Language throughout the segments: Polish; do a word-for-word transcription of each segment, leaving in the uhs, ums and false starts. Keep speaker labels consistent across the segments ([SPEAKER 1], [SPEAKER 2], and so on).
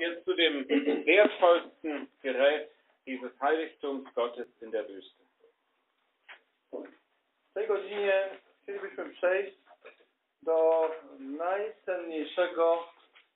[SPEAKER 1] jetzt zu dem wertvollsten Gerät dieses Heiligtums Gottes in der Wüste.
[SPEAKER 2] W tej godzinie chcielibyśmy przejść do najcenniejszego,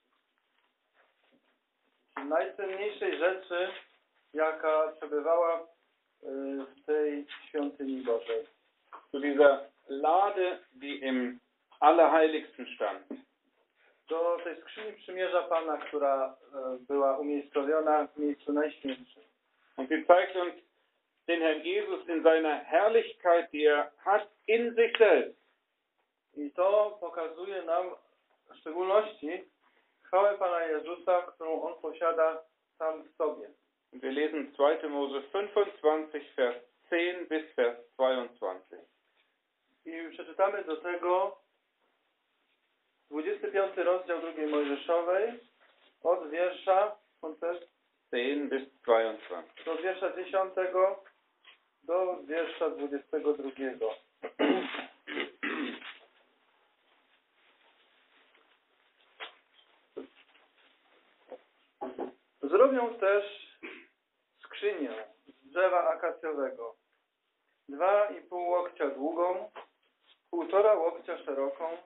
[SPEAKER 2] najcenniejszej rzeczy, jaka przebywała w tej świątyni Bożej.
[SPEAKER 1] Zu dieser Lade, die im Allerheiligsten stand.
[SPEAKER 2] Do tej skrzyni przymierza Pana, która była umiejscowiona w miejscu najświętszym.
[SPEAKER 1] Und sie zeigt uns den Herrn Jesus in seiner Herrlichkeit, die er hat in sich selbst.
[SPEAKER 2] I to pokazuje nam w szczególności chwałę Pana Jezusa, którą On posiada sam w sobie.
[SPEAKER 1] Und wir lesen zweiter Mose fünfundzwanzig, Vers zehn bis Vers zweiundzwanzig.
[SPEAKER 2] I przeczytamy do tego dwudziesty piąty rozdział drugiej Mojżeszowej od wiersza
[SPEAKER 1] zehn bis zweiundzwanzig.
[SPEAKER 2] do wiersza dziesiątego do wiersza dwudziestego drugiego. Zrobią też skrzynię z drzewa akacjowego, dwa i pół łokcia długą, półtora łokcia szeroką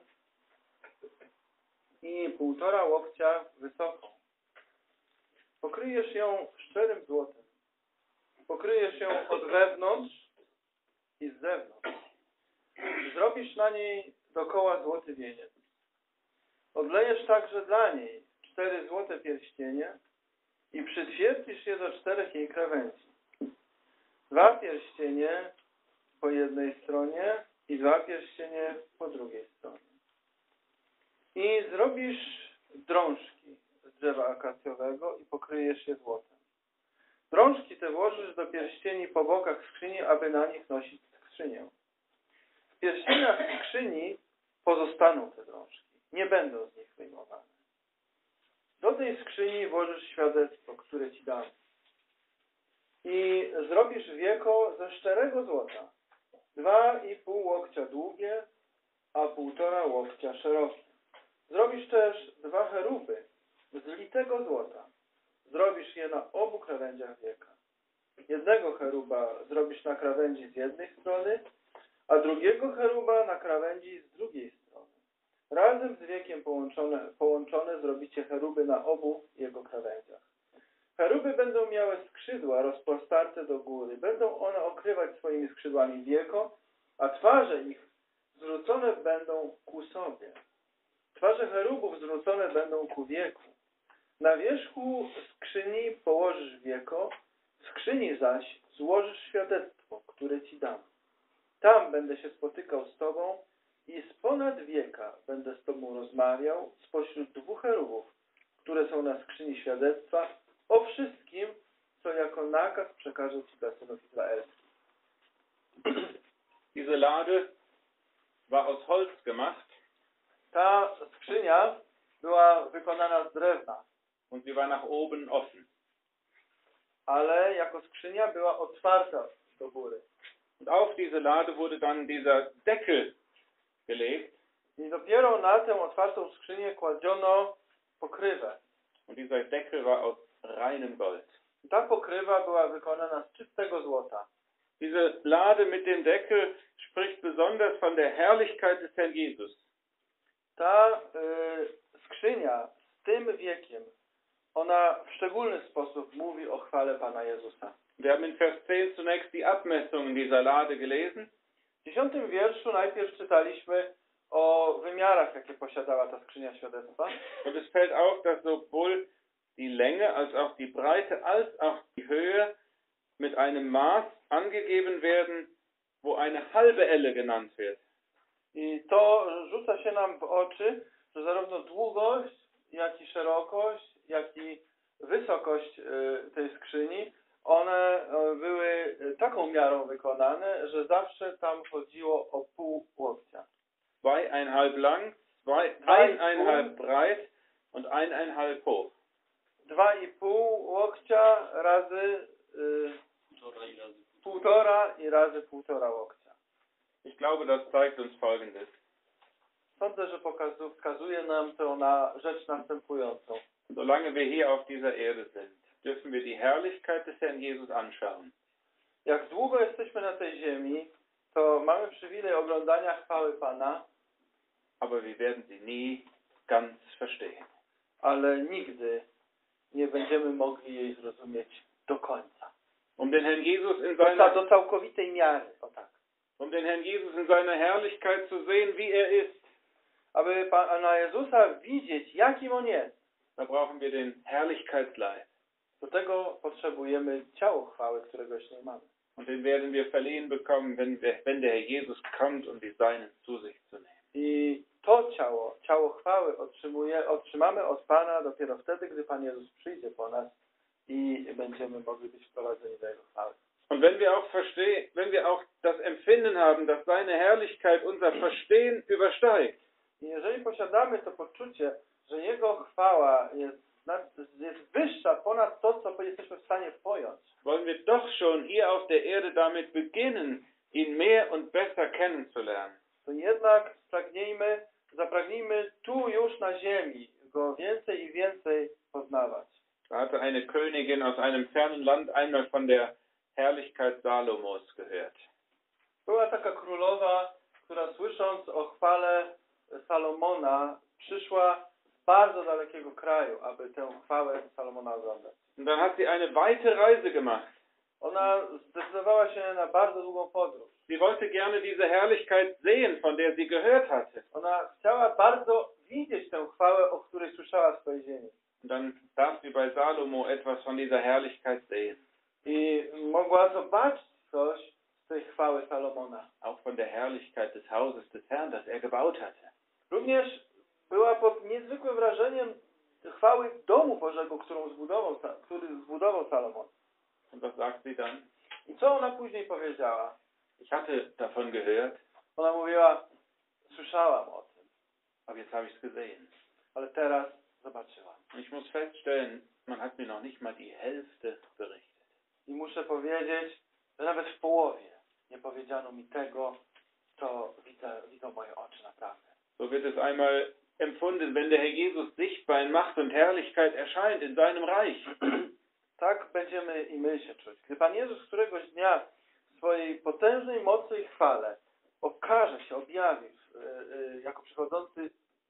[SPEAKER 2] i półtora łokcia wysoką. Pokryjesz ją szczerym złotem. Pokryjesz ją od wewnątrz i z zewnątrz. Zrobisz na niej dokoła złoty wieniec. Odlejesz także dla niej cztery złote pierścienie i przytwierdzisz je do czterech jej krawędzi. Dwa pierścienie po jednej stronie i dwa pierścienie po drugiej stronie. I zrobisz drążki z drzewa akacjowego i pokryjesz je złotem. Drążki te włożysz do pierścieni po bokach skrzyni, aby na nich nosić skrzynię. W pierścieniach skrzyni pozostaną te drążki. Nie będą z nich wyjmowane. Do tej skrzyni włożysz świadectwo, które Ci dam. I zrobisz wieko ze szczerego złota. Dwa i pół łokcia długie, a półtora łokcia szerokie. Zrobisz też dwa cheruby z litego złota. Zrobisz je na obu krawędziach wieka. Jednego cheruba zrobisz na krawędzi z jednej strony, a drugiego cheruba na krawędzi z drugiej strony. Razem z wiekiem połączone, połączone zrobicie cheruby na obu jego krawędziach. Cheruby będą miały skrzydła rozpostarte do góry. Będą one okrywać swoimi skrzydłami wieko, a twarze ich zwrócone będą ku sobie. Twarze cherubów zwrócone będą ku wieku. Na wierzchu skrzyni położysz wieko, w skrzyni zaś złożysz świadectwo, które Ci dam. Tam będę się spotykał z Tobą i z ponad wieka będę z Tobą rozmawiał spośród dwóch cherubów, które są na skrzyni świadectwa, o wszystkim, co jako nakaz przekażę Ci dla synów izraelskich.
[SPEAKER 1] Diese Lade war aus Holz gemacht.
[SPEAKER 2] Ta skrzynia była wykonana z drewna.
[SPEAKER 1] Und sie war nach oben offen.
[SPEAKER 2] Ale jako skrzynia była otwarta do góry.
[SPEAKER 1] Und auf diese Lade wurde dann dieser Deckel gelegt.
[SPEAKER 2] I dopiero na tę otwartą skrzynię kładziono pokrywę.
[SPEAKER 1] Und dieser Deckel war aus reinem Gold.
[SPEAKER 2] I ta pokrywa była wykonana z czystego złota.
[SPEAKER 1] Diese Lade mit dem Deckel spricht besonders von der Herrlichkeit des Herrn Jesus.
[SPEAKER 2] Ta y, skrzynia z tym wiekiem, ona w szczególny sposób mówi o chwale Pana Jezusa.
[SPEAKER 1] Wir haben in Vers zehn zunächst die Abmessungen dieser Lade gelesen.
[SPEAKER 2] W dziesiątym wierszu najpierw czytaliśmy o wymiarach, jakie posiadała ta skrzynia świadectwa.
[SPEAKER 1] Und es fällt auf, dass sowohl die Länge als auch die Breite als auch die Höhe mit einem Maß angegeben werden, wo eine halbe Elle genannt wird.
[SPEAKER 2] I to rzuca się nam w oczy, że zarówno długość, jak i szerokość, jak i wysokość tej skrzyni, one były taką miarą wykonane, że zawsze tam chodziło o pół łokcia.
[SPEAKER 1] Zweieinhalb lang, zwei, eineinhalb breit und eineinhalb hoch.
[SPEAKER 2] Dwa i pół łokcia razy y, półtora i razy półtora łokcia.
[SPEAKER 1] Ich glaube, das zeigt uns Folgendes.
[SPEAKER 2] Sądzę, że pokazu, wskazuje nam to na rzecz następującą.
[SPEAKER 1] Solange wir hier auf dieser Erde sind, dürfen wir die Herrlichkeit des Herrn Jesus anschauen.
[SPEAKER 2] Jak długo jesteśmy na tej ziemi, to mamy przywilej oglądania chwały Pana,
[SPEAKER 1] Aber wir werden sie nie ganz verstehen.
[SPEAKER 2] ale nigdy nie będziemy mogli jej zrozumieć do końca.
[SPEAKER 1] Um den Herrn Jesus in
[SPEAKER 2] Do,
[SPEAKER 1] seiner,
[SPEAKER 2] do całkowitej miary, o tak.
[SPEAKER 1] um den Herrn Jesus in seiner Herrlichkeit zu sehen, wie er ist,
[SPEAKER 2] Aby Pana Jezusa widzieć, jakim On jest,
[SPEAKER 1] da brauchen wir den Herrlichkeitsleib.
[SPEAKER 2] do tego potrzebujemy ciało chwały, którego jeszcze nie mamy.
[SPEAKER 1] Und den werden wir verliehen bekommen, wenn, wir, wenn der Herr Jesus kommt, um die Seinen zu sich zu nehmen.
[SPEAKER 2] I to ciało, ciało chwały otrzymuje, otrzymamy od Pana dopiero wtedy, gdy Pan Jezus przyjdzie po nas i będziemy mogli być wprowadzeni do Jego chwały.
[SPEAKER 1] Und wenn wir auch verstehen, wenn wir auch das Empfinden haben, dass seine Herrlichkeit unser Verstehen übersteigt,
[SPEAKER 2] I jeżeli posiadamy to poczucie, że Jego chwała jest, nad- jest wyższa ponad to, co jesteśmy w stanie pojąć,
[SPEAKER 1] wollen wir doch schon hier auf der Erde damit beginnen, ihn mehr und besser kennenzulernen.
[SPEAKER 2] to jednak spragnijmy, zapragnijmy tu już na ziemi Go więcej i więcej poznawać.
[SPEAKER 1] Da hatte eine Königin aus einem fernen Land einmal von der Herrlichkeit Salomos gehört.
[SPEAKER 2] Była taka królowa, która słysząc o chwale Salomona przyszła z bardzo dalekiego kraju, aby tę chwałę Salomona oglądać.
[SPEAKER 1] Und dann hat sie eine weite Reise gemacht.
[SPEAKER 2] Ona zdecydowała się na bardzo długą podróż.
[SPEAKER 1] Sie wollte gerne diese Herrlichkeit sehen, von der sie gehört hatte.
[SPEAKER 2] Ona chciała bardzo widzieć tę chwałę, o której słyszała w swojej ziemi.
[SPEAKER 1] Und dann darf sie bei Salomo etwas von dieser Herrlichkeit sehen.
[SPEAKER 2] I mogła zobaczyć coś z tej chwały Salomona.
[SPEAKER 1] Auch von der Herrlichkeit des Hauses des Herrn, das er gebaut hatte.
[SPEAKER 2] Również była pod niezwykłym wrażeniem chwały domu Bożego, którą zbudował, który zbudował Salomon.
[SPEAKER 1] Und was sagt sie dann?
[SPEAKER 2] I co ona później powiedziała?
[SPEAKER 1] Ich hatte davon gehört,
[SPEAKER 2] Ona mówiła, słyszałam o tym,
[SPEAKER 1] aber jetzt habe ich es gesehen.
[SPEAKER 2] ale teraz zobaczyłam.
[SPEAKER 1] Ich muss feststellen, man hat mir noch nicht mal die Hälfte berichtet.
[SPEAKER 2] I muszę powiedzieć, że nawet w połowie nie powiedziano mi tego, co widzę, widzą moje oczy naprawdę.
[SPEAKER 1] So wird es einmal empfunden, wenn der Herr Jesus sichtbar in Macht und Herrlichkeit erscheint in seinem Reich.
[SPEAKER 2] Tak będziemy i my się czuć. Gdy Pan Jezus któregoś dnia w swojej potężnej mocy i chwale okaże się, objawi yy, yy, jako przychodzący,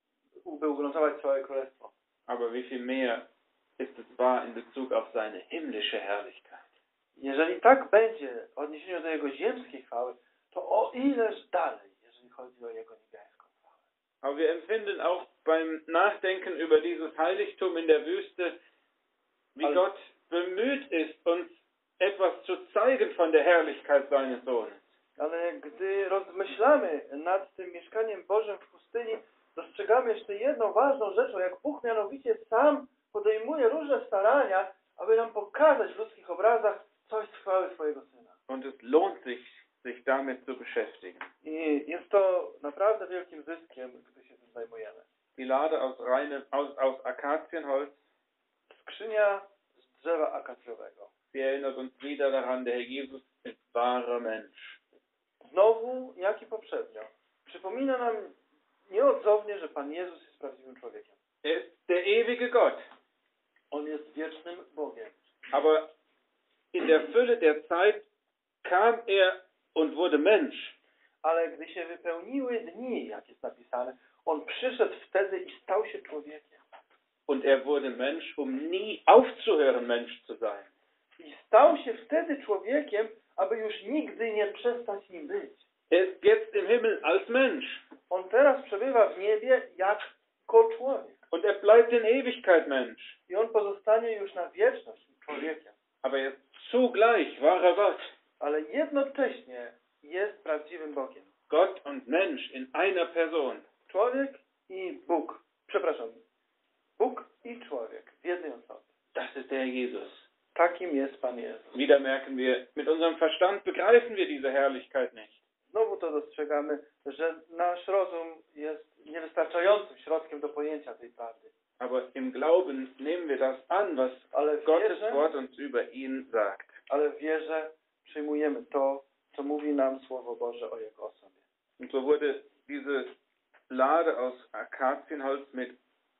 [SPEAKER 2] by ugruntować swoje królestwo.
[SPEAKER 1] Aber wie viel mehr ist es wahr in Bezug auf seine himmlische Herrlichkeit?
[SPEAKER 2] Jeżeli tak będzie w odniesieniu do Jego ziemskiej chwały, to o ileż dalej, jeżeli chodzi o Jego niebieską chwałę.
[SPEAKER 1] Aber wir empfinden auch beim Nachdenken über dieses Heiligtum in der Wüste, wie
[SPEAKER 2] Also-
[SPEAKER 1] Gott bemüht ist, uns etwas zu zeigen von der Herrlichkeit seines Sohnes.
[SPEAKER 2] Ale gdy rozmyślamy nad tym mieszkaniem Bożym w pustyni, dostrzegamy jeszcze jedną ważną rzeczą, jak Bóg mianowicie sam podejmuje różne starania, aby nam pokazać w ludzkich obrazach coś z chwały swojego Syna.
[SPEAKER 1] Und es lohnt sich, sich damit zu beschäftigen.
[SPEAKER 2] I jest to naprawdę wielkim zyskiem, gdy się tym zajmujemy.
[SPEAKER 1] Die Lade aus, reine, aus, aus Akazienholz,
[SPEAKER 2] Skrzynia z drzewa akacjowego.
[SPEAKER 1] sie erinnert uns wieder daran, der Herr Jesus ist wahrer Mensch.
[SPEAKER 2] Znowu, jak i poprzednio, przypomina nam nieodzownie, że Pan Jezus jest prawdziwym człowiekiem.
[SPEAKER 1] Er ist der ewige Gott,
[SPEAKER 2] On jest wiecznym Bogiem.
[SPEAKER 1] aber in der Fülle der Zeit kam er und wurde Mensch.
[SPEAKER 2] Ale gdy się wypełniły dni, jak jest napisane, On przyszedł wtedy i stał się człowiekiem.
[SPEAKER 1] Und er wurde Mensch, um nie aufzuhören, Mensch zu sein.
[SPEAKER 2] I stał się wtedy człowiekiem, aby już nigdy nie przestać nim być.
[SPEAKER 1] Er ist jetzt im Himmel als Mensch.
[SPEAKER 2] On teraz przebywa w niebie jako człowiek.
[SPEAKER 1] Und er bleibt in Ewigkeit Mensch.
[SPEAKER 2] I On pozostanie już na wieczność człowiekiem.
[SPEAKER 1] Aber er ist zugleich wahrer Gott.
[SPEAKER 2] Ale jednocześnie jest prawdziwym Bogiem.
[SPEAKER 1] Gott und Mensch in einer Person.
[SPEAKER 2] Człowiek i Bóg. Przepraszam. Bóg i człowiek w jednej osobie.
[SPEAKER 1] Das ist der Herr Jesus.
[SPEAKER 2] Takim jest Pan Jezus.
[SPEAKER 1] Wieder merken wir, mit unserem Verstand begreifen wir diese Herrlichkeit nicht.
[SPEAKER 2] Znowu to dostrzegamy, że nasz rozum jest niewystarczającym środkiem do pojęcia tej prawdy.
[SPEAKER 1] Aber im Glauben nehmen wir das an, was
[SPEAKER 2] Ale w
[SPEAKER 1] Gottes
[SPEAKER 2] wierze,
[SPEAKER 1] Wort uns über ihn sagt.
[SPEAKER 2] ale w wierze przyjmujemy to, co mówi nam Słowo Boże o Jego osobie.
[SPEAKER 1] Und so wurde diese Lade aus Akazienholz mit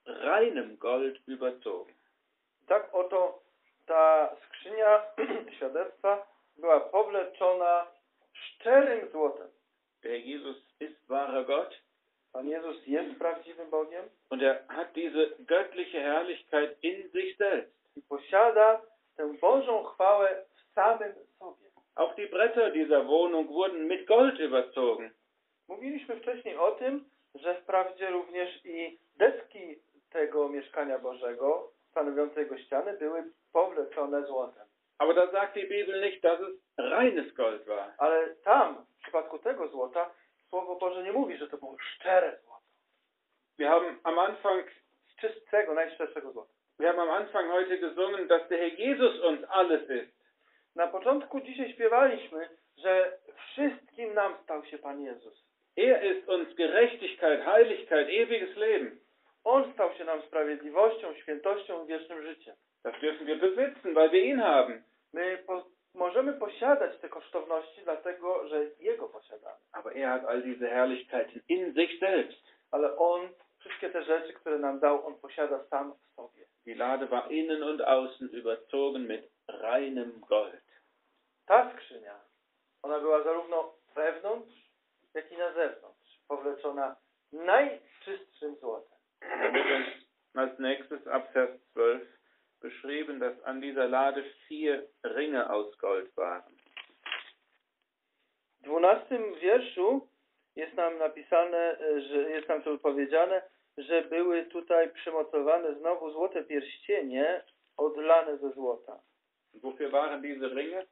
[SPEAKER 1] reinem Gold überzogen.
[SPEAKER 2] Tak oto ta skrzynia świadectwa była powleczona szczerym złotem.
[SPEAKER 1] Der Jesus ist wahrer Gott
[SPEAKER 2] Pan Jezus jest prawdziwym Bogiem
[SPEAKER 1] und er hat diese göttliche Herrlichkeit in sich selbst.
[SPEAKER 2] i posiada tę Bożą chwałę w samym sobie.
[SPEAKER 1] Auch die Bretter dieser Wohnung wurden mit Gold überzogen.
[SPEAKER 2] Mówiliśmy wcześniej o tym, że wprawdzie również i deski tego mieszkania Bożego, stanowiące jego ściany, były powleczone złotem.
[SPEAKER 1] Aber da sagt die Bibel nicht, dass es reines Gold war.
[SPEAKER 2] Ale tam, w przypadku tego złota, Słowo Boże nie mówi, że to było szczere złoto.
[SPEAKER 1] Wir haben am Anfang,
[SPEAKER 2] Z czystego, najszczerszego złota.
[SPEAKER 1] wir haben am Anfang heute gesungen, dass der Herr Jesus uns alles ist.
[SPEAKER 2] Na początku dzisiaj śpiewaliśmy, że wszystkim nam stał się Pan Jezus.
[SPEAKER 1] Er ist uns Gerechtigkeit, Heiligkeit, ewiges Leben.
[SPEAKER 2] On stał się nam sprawiedliwością, świętością i wiecznym życiem.
[SPEAKER 1] Das dürfen wir besitzen, weil wir ihn haben.
[SPEAKER 2] My po, możemy posiadać te kosztowności, dlatego że Jego posiadamy.
[SPEAKER 1] Aber er hat all diese Herrlichkeiten in sich selbst.
[SPEAKER 2] Ale On, wszystkie te rzeczy, które nam dał, On posiada sam w sobie.
[SPEAKER 1] Die Lade war innen und außen überzogen mit reinem Gold.
[SPEAKER 2] Ta skrzynia, ona była zarówno wewnątrz, jak i na zewnątrz, powleczona najczystszym złotem.
[SPEAKER 1] Da wird uns als nächstes ab Vers zwölf beschrieben, dass an dieser Lade vier Ringe aus Gold waren.
[SPEAKER 2] W dwunastym wierszu jest nam napisane, że jest nam tu powiedziane, że były tutaj przymocowane znowu złote pierścienie odlane ze złota.
[SPEAKER 1] Wofür waren diese Ringe?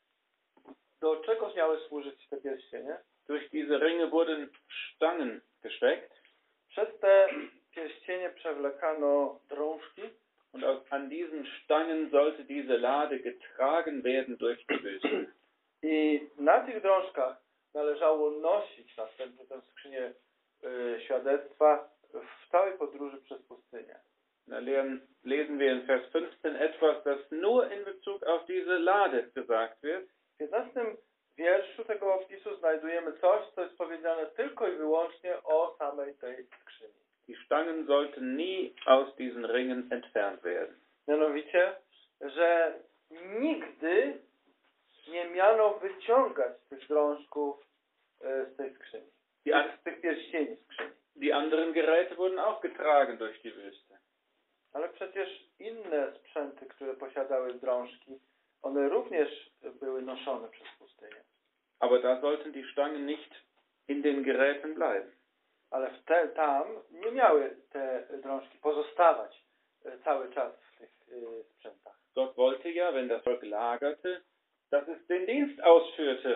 [SPEAKER 2] Do czego miały służyć te pierścienie?
[SPEAKER 1] Durch diese Ringe wurden Stangen gesteckt
[SPEAKER 2] Przez te pierścienie przewlekano drążki
[SPEAKER 1] und aus, an diesen Stangen sollte diese Lade getragen werden durch die Wüste.
[SPEAKER 2] i na tych drążkach należało nosić następnie tę skrzynię y, świadectwa w całej podróży przez pustynię.
[SPEAKER 1] Da lernen, lesen wir in Vers fünfzehn etwas, das nur in Bezug auf diese Lade gesagt wird.
[SPEAKER 2] W piętnastym wierszu tego opisu znajdujemy coś, co jest powiedziane tylko i wyłącznie o samej tej skrzyni.
[SPEAKER 1] Die Stangen sollten nie aus diesen Ringen entfernt werden.
[SPEAKER 2] Mianowicie, że nigdy nie miano wyciągać tych drążków y, z tej skrzyni.
[SPEAKER 1] Die, an,
[SPEAKER 2] Z tych pierścieni skrzyni.
[SPEAKER 1] die anderen Geräte wurden auch getragen durch die Wüste.
[SPEAKER 2] Ale przecież inne sprzęty, które posiadały drążki, one również były noszone przez pustynię.
[SPEAKER 1] Aber da sollten die Stangen nicht in den Geräten bleiben.
[SPEAKER 2] Ale w te, tam nie miały te drążki pozostawać y, cały czas w tych y, sprzętach.
[SPEAKER 1] Gott wollte ja, wenn das Volk lagerte, dass es den Dienst ausführte.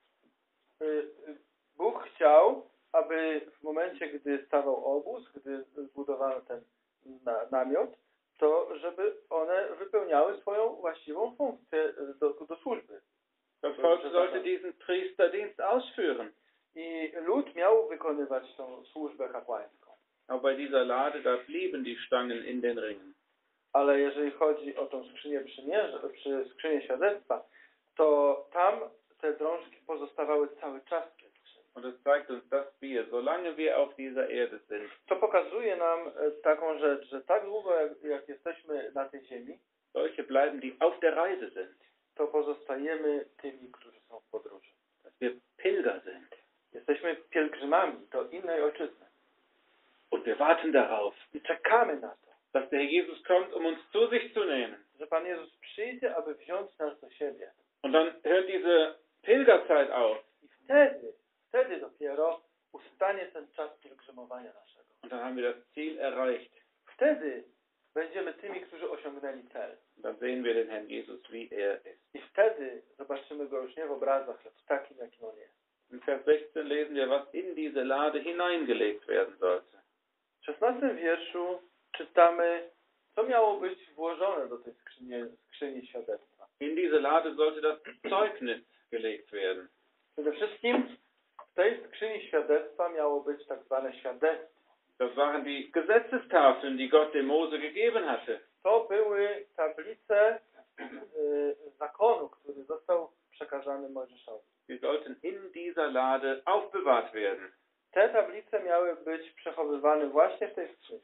[SPEAKER 2] Y, y, Bóg chciał, aby w momencie, gdy stawał obóz, gdy zbudowano ten na, namiot, to żeby one wypełniały swoją właściwą funkcję do, do służby.
[SPEAKER 1] Das Volk sollte diesen Priesterdienst ausführen.
[SPEAKER 2] I lud miał wykonywać tą służbę kapłańską.
[SPEAKER 1] Aber bei dieser Lade, da blieben die Stangen in den Ringen.
[SPEAKER 2] Ale jeżeli chodzi o tą skrzynię przymierza, przy skrzynię świadectwa, to tam te drążki pozostawały cały czas w tej skrzyni.
[SPEAKER 1] Und es zeigt uns, dass wir, solange wir auf dieser Erde sind,
[SPEAKER 2] To pokazuje nam e, taką rzecz, że tak długo jak, jak jesteśmy na tej ziemi,
[SPEAKER 1] solche bleiben, die auf der Reise sind.
[SPEAKER 2] to pozostajemy tymi, którzy są w podróży.
[SPEAKER 1] Dass wir Pilger sind.
[SPEAKER 2] Jesteśmy pielgrzymami do innej ojczyzny.
[SPEAKER 1] Und wir warten darauf,
[SPEAKER 2] I czekamy na to,
[SPEAKER 1] dass der Herr Jesus kommt, um uns zu sich zu nehmen.
[SPEAKER 2] że Pan Jezus przyjdzie, aby wziąć nas do siebie.
[SPEAKER 1] Und dann hört diese Pilgerzeit auf.
[SPEAKER 2] I wtedy, wtedy dopiero ustanie ten czas pielgrzymowania naszego.
[SPEAKER 1] Und dann haben wir das Ziel erreicht.
[SPEAKER 2] Wtedy będziemy tymi, którzy osiągnęli cel.
[SPEAKER 1] Und dann sehen wir den Herrn Jesus, wie er ist.
[SPEAKER 2] I wtedy zobaczymy Go już nie w obrazach, lecz takim, jakim On jest.
[SPEAKER 1] In Vers sechzehn lesen wir, was in diese Lade hineingelegt werden sollte.
[SPEAKER 2] W szesnastym wierszu czytamy, co miało być włożone do tej skrzyni, skrzyni świadectwa.
[SPEAKER 1] In diese Lade sollte das Zeugnis gelegt werden.
[SPEAKER 2] Przede wszystkim w tej skrzyni świadectwa miało być tak zwane świadectwo.
[SPEAKER 1] Das waren die Gesetzestafeln, die Gott dem Mose gegeben hatte.
[SPEAKER 2] To były tablice y, zakonu, który został przekazany Mojżeszowi.
[SPEAKER 1] Sie sollten in dieser Lade aufbewahrt werden.
[SPEAKER 2] Te tablice miały być przechowywane właśnie w tej skrzyni.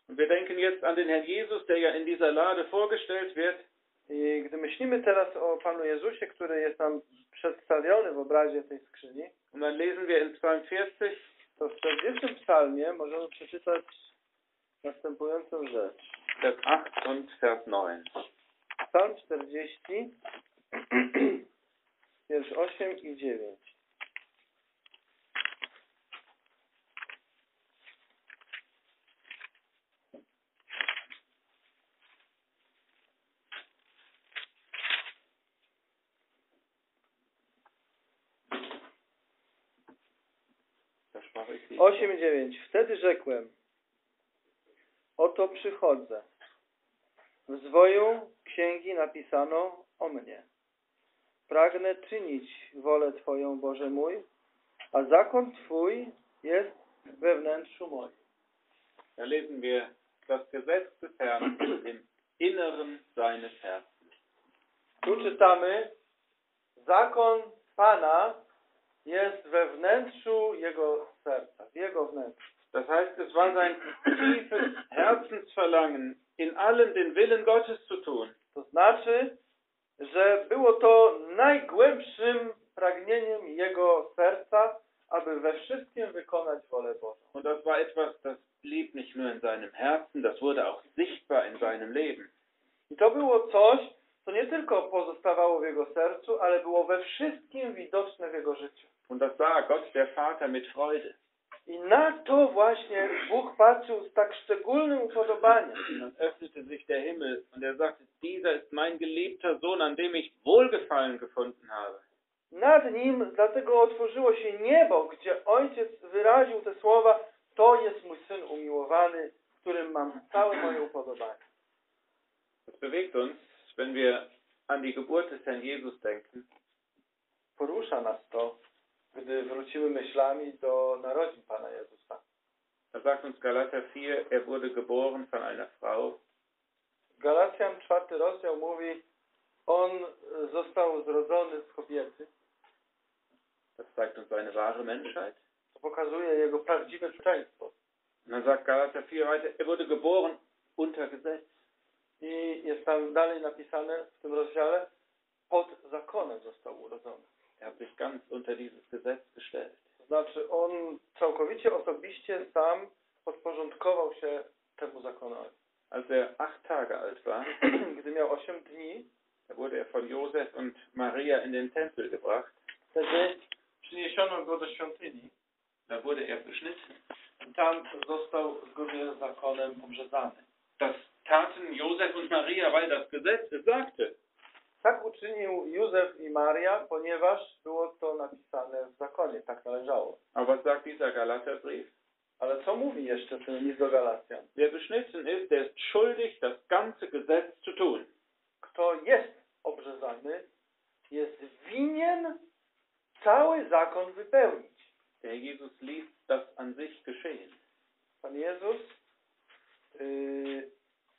[SPEAKER 1] Und wir denken jetzt an den Herrn Jesus, der ja in dieser Lade vorgestellt wird.
[SPEAKER 2] I gdy myślimy teraz o Panu Jezusie, który jest nam przedstawiony w obrazie tej skrzyni,
[SPEAKER 1] Und dann lesen wir in Psalm vierzig,
[SPEAKER 2] to w czterdziestym psalmie możemy przeczytać następującą rzecz.
[SPEAKER 1] Vers acht und Vers neun.
[SPEAKER 2] Psalm czterdziesty, wiersz osiem i dziewięć. osiem i dziewięć. Wtedy rzekłem: oto przychodzę. W zwoju księgi napisano o mnie. Pragnę czynić wolę Twoją, Boże mój, a zakon Twój jest we wnętrzu moim.
[SPEAKER 1] Da lesen wir, das Gesetz des Herrn ist im Inneren seines Herzens.
[SPEAKER 2] Tu czytamy: zakon Pana jest we wnętrzu Jego serca, w Jego wnętrzu.
[SPEAKER 1] Das heißt, es war sein tiefes Herzensverlangen, in allem den Willen Gottes zu tun.
[SPEAKER 2] To znaczy, że było to najgłębszym pragnieniem Jego serca, aby we wszystkim wykonać wolę Bożą.
[SPEAKER 1] Und das war etwas, das blieb nicht nur in seinem Herzen, das wurde auch sichtbar in seinem Leben.
[SPEAKER 2] I to było coś, co nie tylko pozostawało w Jego sercu, ale było we wszystkim widoczne w Jego życiu.
[SPEAKER 1] Und das sah Gott, der Vater, mit Freude.
[SPEAKER 2] I na to właśnie Bóg patrzył z tak szczególnym upodobaniem.
[SPEAKER 1] Dann öffnete sich der Himmel und er sagte, dieser ist mein geliebter Sohn, an dem ich Wohlgefallen gefunden habe.
[SPEAKER 2] Nad nim dlatego otworzyło się niebo, gdzie Ojciec wyraził te słowa: to jest mój Syn umiłowany, w którym mam całe moje upodobanie.
[SPEAKER 1] Das bewegt uns, wenn wir an die Geburt des Herrn Jesus denken.
[SPEAKER 2] Porusza nas to, gdy wrócimy myślami do narodzin Pana Jezusa.
[SPEAKER 1] Da sagt uns Galater vier, er wurde geboren von einer Frau.
[SPEAKER 2] Galacjan czwarty rozdział mówi: on został zrodzony z kobiety.
[SPEAKER 1] Das zeigt uns seine wahre Menschheit.
[SPEAKER 2] To pokazuje jego prawdziwe człowieczeństwo.
[SPEAKER 1] Und dann sagt Galater vier weiter, er wurde geboren unter Gesetz.
[SPEAKER 2] I jest tam dalej napisane w tym rozdziale: pod zakonem został urodzony.
[SPEAKER 1] Er hat sich ganz unter dieses Gesetz gestellt.
[SPEAKER 2] To znaczy, on całkowicie osobiście sam podporządkował się temu zakonowi.
[SPEAKER 1] Als er acht Tage alt war,
[SPEAKER 2] Gdy miał osiem dni,
[SPEAKER 1] da wurde er von Josef und Maria in den Tempel gebracht.
[SPEAKER 2] wtedy przyniesiono go do świątyni.
[SPEAKER 1] Da wurde er beschnitten.
[SPEAKER 2] I tam został zgodnie z zakonem obrzezany.
[SPEAKER 1] Das taten Josef und Maria, weil das Gesetz es sagte.
[SPEAKER 2] Tak uczynił Józef i Maria, ponieważ było to napisane w zakonie, tak należało.
[SPEAKER 1] Aber was sagt dieser Galaterbrief?
[SPEAKER 2] Ale co mówi jeszcze ten list do Galacjan?
[SPEAKER 1] Wer beschnitten ist, der ist schuldig, das ganze Gesetz zu tun.
[SPEAKER 2] Kto jest obrzezany, jest winien cały zakon wypełnić.
[SPEAKER 1] Der Herr Jesus ließ das an sich geschehen.
[SPEAKER 2] Pan Jezus yy,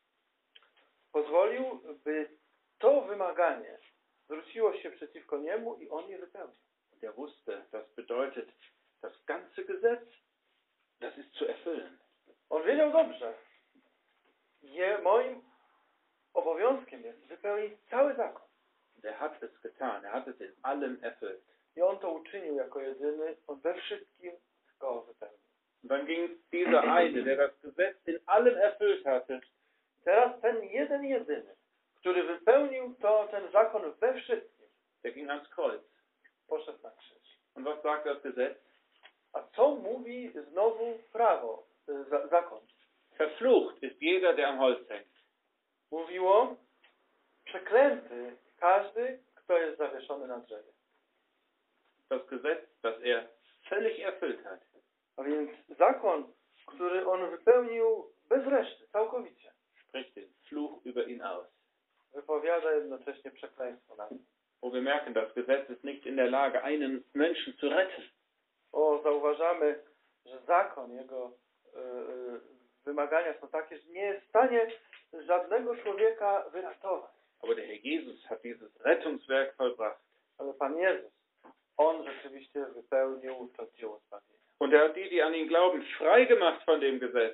[SPEAKER 2] pozwolił, by to wymaganie zwróciło się przeciwko niemu i on je wypełnił.
[SPEAKER 1] Der wusste, das bedeutet, das ganze Gesetz, das ist zu erfüllen.
[SPEAKER 2] On wiedział dobrze. Je, moim obowiązkiem jest wypełnić cały zakon.
[SPEAKER 1] Der hat es getan, er hat es in allem erfüllt.
[SPEAKER 2] I on to uczynił jako jedyny, on we wszystkim go wypełnił.
[SPEAKER 1] Und dann ging dieser eine, der das Gesetz in allem erfüllt hatte,
[SPEAKER 2] Teraz ten jeden jedyny, który wypełnił to, ten zakon we wszystkim,
[SPEAKER 1] der ging ans Kreuz.
[SPEAKER 2] poszedł na krzyż.
[SPEAKER 1] Und was sagt das Gesetz?
[SPEAKER 2] A co mówi znowu prawo, za, zakon?
[SPEAKER 1] Verflucht ist jeder, der am Holz hängt.
[SPEAKER 2] Mówiło: przeklęty każdy, kto jest zawieszony na drzewie.
[SPEAKER 1] Das Gesetz, das er völlig erfüllt hat.
[SPEAKER 2] A więc zakon, który on wypełnił bez reszty, całkowicie,
[SPEAKER 1] spricht den Fluch über ihn aus.
[SPEAKER 2] wypowiada jednocześnie przekleństwo na nim.
[SPEAKER 1] Wo wir merken, das Gesetz ist nicht in der Lage, einen Menschen zu retten.
[SPEAKER 2] O, zauważamy, że zakon, jego y, y, wymagania są takie, że nie jest w stanie żadnego człowieka wyratować.
[SPEAKER 1] Aber der Herr Jesus hat dieses Rettungswerk vollbracht.
[SPEAKER 2] Ale Pan Jezus, on rzeczywiście wypełnił to dzieło zbawienia.
[SPEAKER 1] Und er hat die, die an ihn glauben, frei gemacht von dem Gesetz.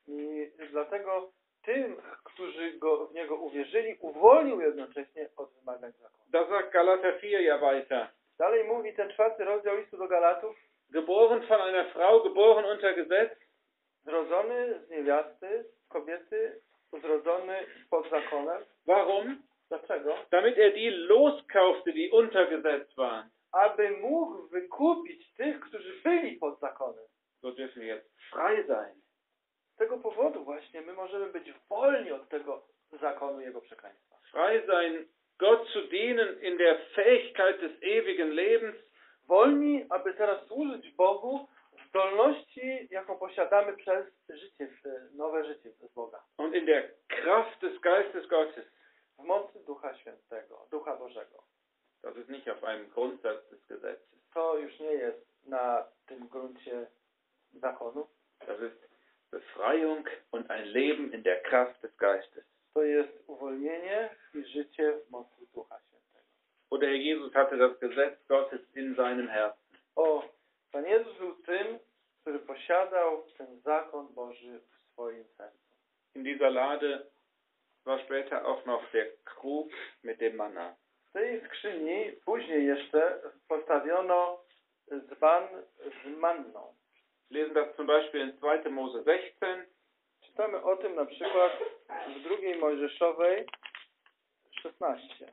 [SPEAKER 2] I dlatego tym, którzy go, w niego uwierzyli, uwolnił jednocześnie od wymagań zakonu.
[SPEAKER 1] Da sagt Galater vier ja weiter.
[SPEAKER 2] Dalej mówi ten czwarty rozdział listu do Galatów,
[SPEAKER 1] Geboren von einer Frau, geboren unter Gesetz,
[SPEAKER 2] zrodzony z niewiasty, z kobiety, zrodzony pod zakonem.
[SPEAKER 1] warum?
[SPEAKER 2] Dlaczego?
[SPEAKER 1] Damit er die loskaufte, die unter Gesetz waren.
[SPEAKER 2] Aby mógł wykupić tych, którzy byli pod zakonem.
[SPEAKER 1] So dürfen wir jetzt frei sein.
[SPEAKER 2] Z tego powodu właśnie my możemy być wolni od tego zakonu jego przekleństwa.
[SPEAKER 1] Frei sein, Gott zu dienen in der Fähigkeit des ewigen Lebens.
[SPEAKER 2] Wolni, aby teraz służyć Bogu w zdolności, jaką posiadamy przez życie, nowe życie z Boga.
[SPEAKER 1] Und in der Kraft des Geistes Gottes.
[SPEAKER 2] W mocy Ducha Świętego, Ducha Bożego.
[SPEAKER 1] Das ist nicht auf einem Grundsatz des Gesetzes.
[SPEAKER 2] To już nie jest na tym gruncie zakonu.
[SPEAKER 1] Das ist Befreiung und ein Leben in der Kraft des Geistes.
[SPEAKER 2] To jest uwolnienie i życie w mocy Ducha Świętego.
[SPEAKER 1] Und der Herr Jesus hatte das Gesetz Gottes in seinem Herzen.
[SPEAKER 2] O, Pan Jezus był tym, który posiadał ten zakon Boży w swoim sercu.
[SPEAKER 1] In dieser Lade war später auch noch der Krug mit dem Manna.
[SPEAKER 2] W tej skrzyni później jeszcze postawiono dzban z manną.
[SPEAKER 1] Wir lesen das zum Beispiel in zweiter Mose sechzehn.
[SPEAKER 2] Czytamy o tym na przykład w drugiej Mojżeszowej szesnaście.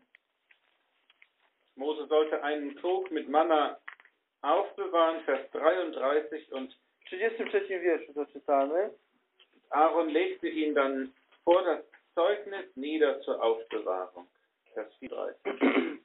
[SPEAKER 1] Mose sollte einen Krug mit Manna aufbewahren, Vers dreiunddreißig, und
[SPEAKER 2] W trzydziestym trzecim wierszu to czytamy.
[SPEAKER 1] Aaron legte ihn dann vor das Zeugnis nieder zur Aufbewahrung. Vers vierunddreißig.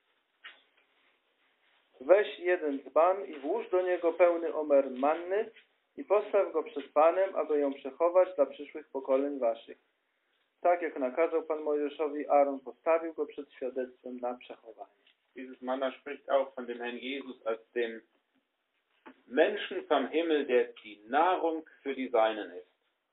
[SPEAKER 2] Weź jeden dzban i włóż do niego pełny omer manny i postaw go przed Panem, aby ją przechować dla przyszłych pokoleń waszych. Tak jak nakazał Pan Mojżeszowi, Aaron postawił go przed świadectwem na przechowanie.
[SPEAKER 1] Dieses Manna spricht auch von dem Herrn Jesus als dem Menschen vom Himmel, der die Nahrung für die Seinen ist.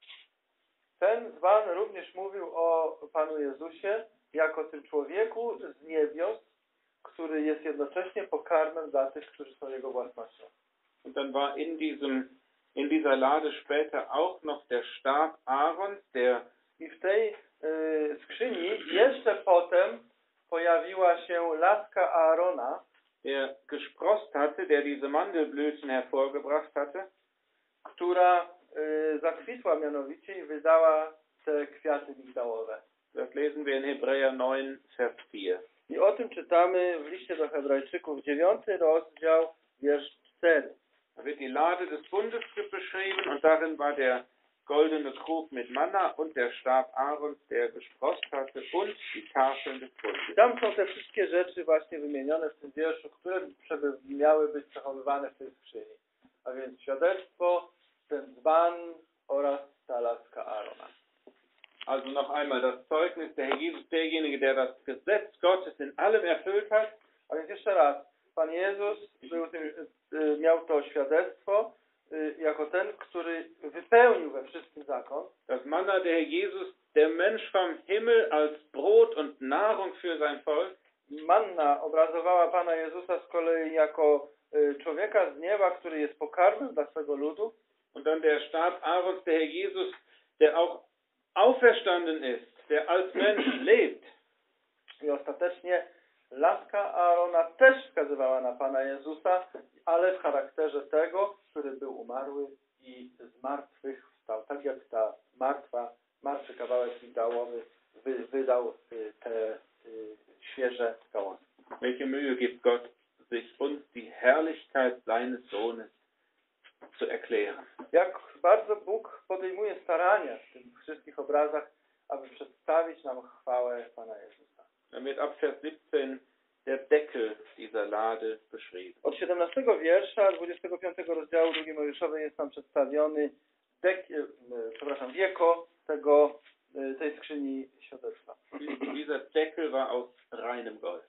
[SPEAKER 2] Ten dzban również mówił o Panu Jezusie jako tym człowieku z niebios, który jest jednocześnie pokarmem dla tych, którzy są Jego własnością.
[SPEAKER 1] Und dann war in diesem, in dieser Lade später auch noch der Stab Aarons, der
[SPEAKER 2] I w tej y, skrzyni jeszcze potem pojawiła się laska Aarona,
[SPEAKER 1] der gesprost hatte, der diese Mandelblüten hervorgebracht hatte,
[SPEAKER 2] która y, zakwitła mianowicie i wydała te kwiaty migdałowe.
[SPEAKER 1] Das lesen wir in Hebräer neun, Vers vier.
[SPEAKER 2] I o tym czytamy w liście do Hebrajczyków, dziewiąty rozdział, wiersz cztery.
[SPEAKER 1] Da wird die Lade des Bundes beschrieben und darin war der goldene Krug mit Manna und der Stab Aarons, der gesprost hatte, und die Tafeln des Bundes.
[SPEAKER 2] I tam są te wszystkie rzeczy właśnie wymienione w tym wierszu, które miały być przechowywane w tej skrzyni. A więc świadectwo, ten dzban oraz ta laska Aarona.
[SPEAKER 1] Also noch einmal, das Zeugnis, der Herr Jesus, derjenige, der das Gesetz Gottes in allem erfüllt hat.
[SPEAKER 2] A więc jeszcze raz, Pan Jezus był tym, miał to świadectwo jako ten, który wypełnił we wszystkim zakon.
[SPEAKER 1] Das Manna, der Herr Jesus, der Mensch vom Himmel als Brot und Nahrung für sein Volk.
[SPEAKER 2] Manna obrazowała Pana Jezusa z kolei jako człowieka z nieba, który jest pokarmem dla swego ludu.
[SPEAKER 1] Und dann der Stab Aarons, der Herr Jesus, der auch auferstanden ist, der als Mensch lebt.
[SPEAKER 2] I ostatecznie laska Aarona też wskazywała na Pana Jezusa, ale w charakterze tego, który był umarły i z martwych wstał. Tak jak ta martwa, martwy kawałek migdałowy wy, wydał te y, świeże gałązki.
[SPEAKER 1] Welche Mühe gibt Gott, sich uns die Herrlichkeit seines Sohnes zu erklären.
[SPEAKER 2] Jak bardzo Bóg podejmuje starania w tych wszystkich obrazach, aby przedstawić nam chwałę Pana Jezusa.
[SPEAKER 1] Dann wird ab Vers siebzehn der Deckel dieser Lade beschrieben.
[SPEAKER 2] Od siedemnastego wiersza dwudziestego piątego rozdziału drugiej Mojżeszowej jest tam przedstawiony dek, przepraszam, wieko tego, tej skrzyni świadectwa.
[SPEAKER 1] Dieser Deckel war aus reinem Gold.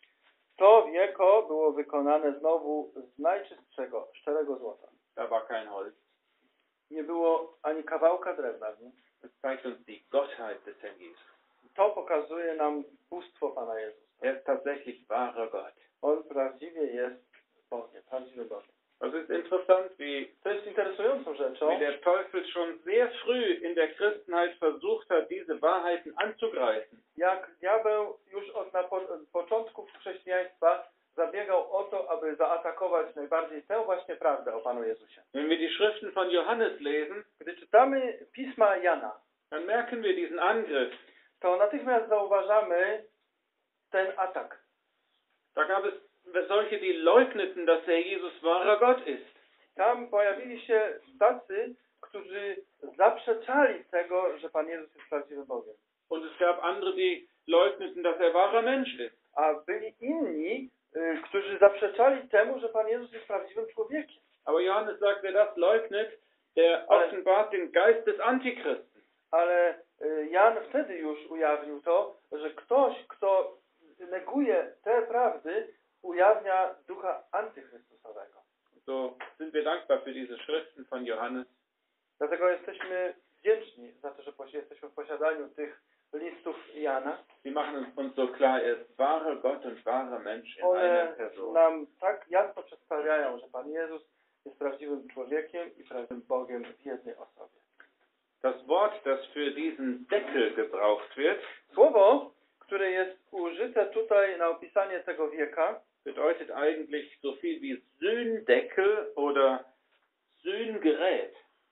[SPEAKER 2] To wieko było wykonane znowu z najczystszego, szczerego złota.
[SPEAKER 1] Da war kein Holz.
[SPEAKER 2] Nie było ani kawałka drewna. Nie?
[SPEAKER 1] Das zeigt uns die Gottheit des Herrn Jesus.
[SPEAKER 2] To pokazuje nam bóstwo Pana Jezusa.
[SPEAKER 1] Er ist tatsächlich wahrer Gott.
[SPEAKER 2] On prawdziwie jest Bogiem, prawdziwy Bogiem.
[SPEAKER 1] Das ist interessant, wie,
[SPEAKER 2] To jest interesującą rzeczą,
[SPEAKER 1] wie der Teufel schon sehr früh in der Christenheit versucht hat, diese Wahrheiten anzugreifen.
[SPEAKER 2] jak diabeł już od na po, początków chrześcijaństwa zabiegał o to, aby zaatakować najbardziej tę właśnie prawdę o Panu Jezusie.
[SPEAKER 1] Wenn wir die Schriften von Johannes lesen,
[SPEAKER 2] Gdy czytamy pisma Jana,
[SPEAKER 1] dann merken wir diesen Angriff.
[SPEAKER 2] to natychmiast zauważamy ten atak.
[SPEAKER 1] Da gab es solche, die leugneten, dass der Jesus wahrer Gott ist.
[SPEAKER 2] Tam pojawili się tacy, którzy zaprzeczali tego, że Pan Jezus jest prawdziwym Bogiem.
[SPEAKER 1] Und es gab andere, die leugneten, dass er wahrer Mensch ist.
[SPEAKER 2] A byli inni, y, którzy zaprzeczali temu, że Pan Jezus jest prawdziwym człowiekiem.
[SPEAKER 1] Aber Johannes sagt, wer das leugnet, der offenbart den Geist des Antichristen.
[SPEAKER 2] Ale y, Jan wtedy już ujawnił to, że ktoś, kto neguje te prawdy, ujawnia ducha antychrystusowego.
[SPEAKER 1] So sind wir dankbar für diese Schriften von Johannes.
[SPEAKER 2] Dlatego jesteśmy wdzięczni za to, że posi- jesteśmy w posiadaniu tych listów Jana.
[SPEAKER 1] Sie machen uns so klar, er ist wahrer Gott und wahrer Mensch in einer
[SPEAKER 2] One
[SPEAKER 1] Person.
[SPEAKER 2] nam tak jasno przedstawiają, że Pan Jezus jest prawdziwym człowiekiem i prawdziwym Bogiem w jednej osobie.
[SPEAKER 1] Das Wort, das für diesen Deckel gebraucht wird,
[SPEAKER 2] Słowo, które jest użyte tutaj na opisanie tego wieka,
[SPEAKER 1] bedeutet eigentlich so viel wie Sühndeckel oder Sühngerät.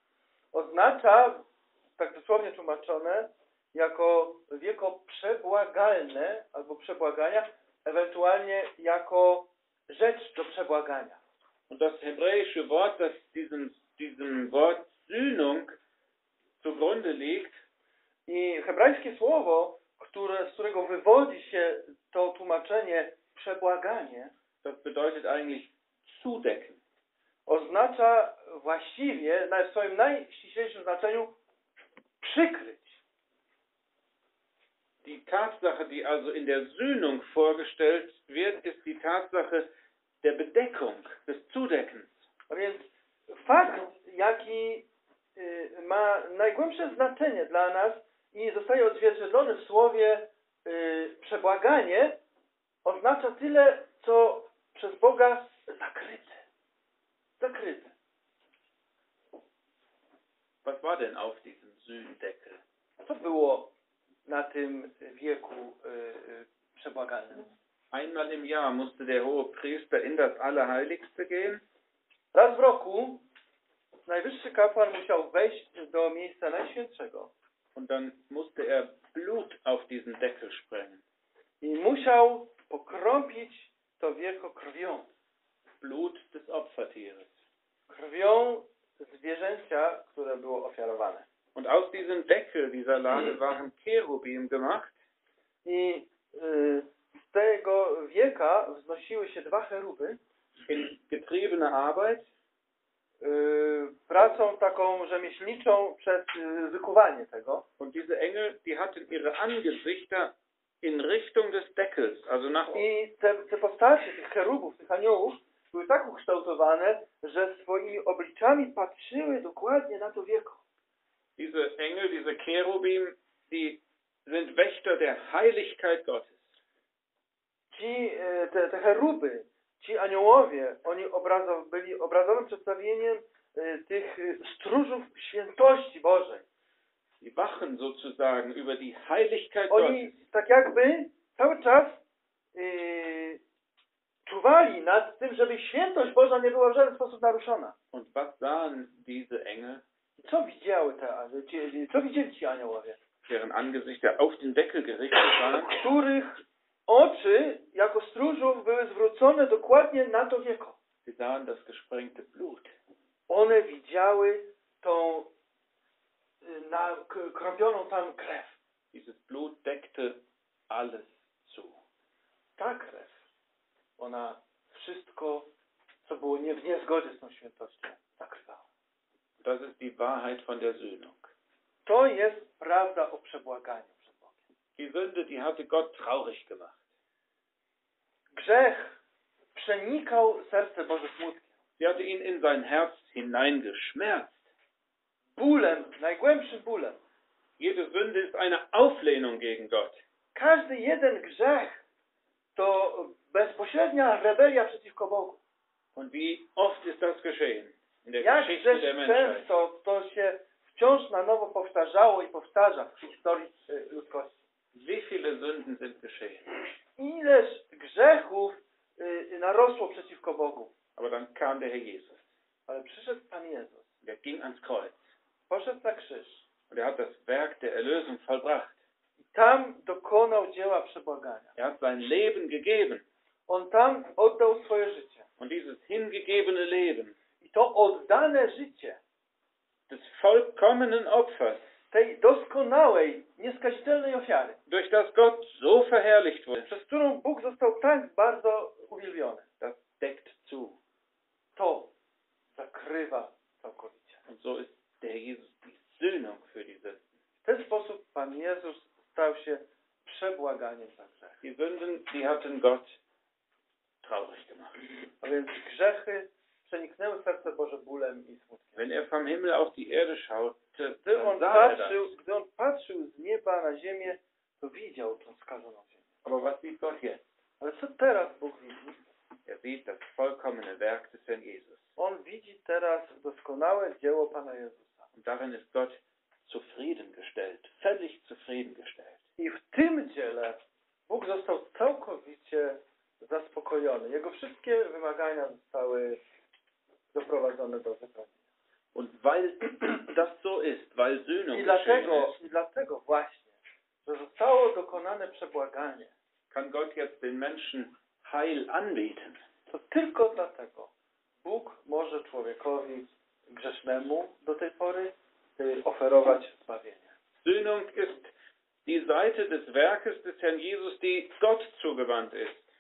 [SPEAKER 2] oznacza, tak dosłownie tłumaczone, jako wieko przebłagalne albo przebłagania, ewentualnie jako rzecz do przebłagania.
[SPEAKER 1] Und das hebräische Wort, das diesem, diesem Wort Sühnung zugrunde liegt,
[SPEAKER 2] I hebrajskie słowo, które, z którego wywodzi się to tłumaczenie przebłaganie,
[SPEAKER 1] das bedeutet eigentlich zudecken.
[SPEAKER 2] oznacza właściwie, w swoim najściślejszym znaczeniu, przykryć.
[SPEAKER 1] Die Tatsache, die also in der Sühnung vorgestellt wird, ist die Tatsache der Bedeckung, des Zudeckens.
[SPEAKER 2] A więc fakt, jaki y, ma najgłębsze znaczenie dla nas i zostaje odzwierciedlony w słowie y, przebłaganie, oznacza tyle, co przez Boga zakryte. Zakryte.
[SPEAKER 1] Was war denn auf diesem Sühndeckel?
[SPEAKER 2] Co było na tym wieku y, y, przebłagalnym?
[SPEAKER 1] Einmal im Jahr musste der hohe Priester in das Allerheiligste gehen.
[SPEAKER 2] Raz w roku najwyższy kapłan musiał wejść do miejsca najświętszego
[SPEAKER 1] Und dann musste er Blut auf diesen Deckel sprengen.
[SPEAKER 2] i musiał pokropić to wieko krwią.
[SPEAKER 1] Blut des Opfertieres.
[SPEAKER 2] Krwią zwierzęcia, które było ofiarowane.
[SPEAKER 1] Und aus diesem Deckel dieser Lade waren Cherubim gemacht.
[SPEAKER 2] I y, z tego wieka wznosiły się dwa cheruby
[SPEAKER 1] In getriebener Arbeit.
[SPEAKER 2] y, pracą taką rzemieślniczą przez y, wykuwanie tego.
[SPEAKER 1] Und diese Engel, die hatten ihre Angesichter in Richtung des Deckels, also nach oben.
[SPEAKER 2] I te, te postacie tych cherubów, tych aniołów były tak ukształtowane, że swoimi obliczami patrzyły dokładnie na to wieko.
[SPEAKER 1] Diese Engel, diese Cherubim, die sind Wächter der Heiligkeit Gottes.
[SPEAKER 2] Ci, y, te, te cheruby, ci aniołowie, oni obrazo, byli obrazowym przedstawieniem y, tych y, stróżów świętości Bożej.
[SPEAKER 1] Die wachen sozusagen über die Heiligkeit
[SPEAKER 2] Oni
[SPEAKER 1] Gottes.
[SPEAKER 2] tak jakby cały czas yy, czuwali nad tym, żeby świętość Boża nie była w żaden sposób naruszona.
[SPEAKER 1] Und was sahen diese Engel?
[SPEAKER 2] Co widziały te, ci, co widzieli ci aniołowie?
[SPEAKER 1] Deren Angesichter auf den Deckel gerichtet waren.
[SPEAKER 2] Których oczy jako stróżów były zwrócone dokładnie na to wieko.
[SPEAKER 1] Sie sahen das gesprengte Blut.
[SPEAKER 2] One widziały tą y, na, k, kropioną tam krew.
[SPEAKER 1] Dieses Blut deckte alles zu.
[SPEAKER 2] Ta krew, ona wszystko, co było nie w niezgodzie z tą świętością, zakrywała.
[SPEAKER 1] Das ist die Wahrheit von der Sühnung.
[SPEAKER 2] To jest prawda o przebłaganiu przed Bogiem.
[SPEAKER 1] Die Sünde, die hatte Gott traurig gemacht.
[SPEAKER 2] Grzech przenikał serce Boże smutkiem.
[SPEAKER 1] Sie hatte ihn in sein Herz hineingeschmerzt.
[SPEAKER 2] Bólem, najgłębszym bólem.
[SPEAKER 1] Jede Sünde ist eine Auflehnung gegen Gott.
[SPEAKER 2] Każdy jeden grzech to bezpośrednia rebelia przeciwko Bogu.
[SPEAKER 1] Und wie oft ist das geschehen in der
[SPEAKER 2] Jak
[SPEAKER 1] Geschichte
[SPEAKER 2] żeś
[SPEAKER 1] der Menschheit?
[SPEAKER 2] często to się wciąż na nowo powtarzało i powtarza w historii y, ludzkości.
[SPEAKER 1] Wie viele Sünden sind geschehen?
[SPEAKER 2] Ileż grzechów y, narosło przeciwko Bogu.
[SPEAKER 1] Aber dann kam der Herr Jesus.
[SPEAKER 2] Ale przyszedł Pan Jezus.
[SPEAKER 1] Der ging ans Kreuz.
[SPEAKER 2] Poszedł na krzyż.
[SPEAKER 1] Und er hat das Werk der Erlösung vollbracht.
[SPEAKER 2] I tam dokonał dzieła przebłagania.
[SPEAKER 1] Er hat sein Leben gegeben.
[SPEAKER 2] On tam oddał swoje życie.
[SPEAKER 1] Und dieses hingegebene Leben
[SPEAKER 2] I to oddane życie
[SPEAKER 1] des vollkommenen Opfers,
[SPEAKER 2] tej doskonałej, nieskazitelnej ofiary,
[SPEAKER 1] durch das Gott so verherrlicht wurde,
[SPEAKER 2] przez którą Bóg został tak bardzo uwielbiony,
[SPEAKER 1] das deckt zu.
[SPEAKER 2] to zakrywa całkowicie.
[SPEAKER 1] Und so ist der Jesus die Sühnung für die Sünden.
[SPEAKER 2] W ten sposób Pan Jezus stał się przebłaganiem za grzech.
[SPEAKER 1] Die Sünden, die hatten Gott traurig gemacht.
[SPEAKER 2] A więc grzechy przeniknęły serce Boże bólem i smutkiem.
[SPEAKER 1] Wenn er vom Himmel auf die Erde schaute,
[SPEAKER 2] Gdy
[SPEAKER 1] dann
[SPEAKER 2] on
[SPEAKER 1] sah er das.
[SPEAKER 2] patrzył, gdy on patrzył z nieba na ziemię, to widział tą skażoną ziemię.
[SPEAKER 1] Aber was sieht Gott jetzt?
[SPEAKER 2] Ale co teraz Bóg widzi?
[SPEAKER 1] Er sieht das vollkommene Werk des Herrn Jesus.
[SPEAKER 2] On widzi teraz doskonałe dzieło Pana Jezusa.
[SPEAKER 1] Und darin ist Gott zufriedengestellt, völlig zufriedengestellt.
[SPEAKER 2] I w tym dziele Bóg został całkowicie zaspokojony. Jego wszystkie wymagania zostały doprowadzone do wypełnienia.
[SPEAKER 1] Und weil das so ist, weil Sühnung
[SPEAKER 2] I
[SPEAKER 1] geschehen
[SPEAKER 2] dlatego,
[SPEAKER 1] ist,
[SPEAKER 2] I dlatego właśnie, że zostało dokonane przebłaganie,
[SPEAKER 1] kann Gott jetzt den Menschen Heil anbieten.
[SPEAKER 2] to tylko dlatego Bóg może człowiekowi grzesznemu do tej pory y, oferować zbawienie.
[SPEAKER 1] Sühnung ist die Seite des Werkes des Herrn Jesus, die Gott zugewandt ist.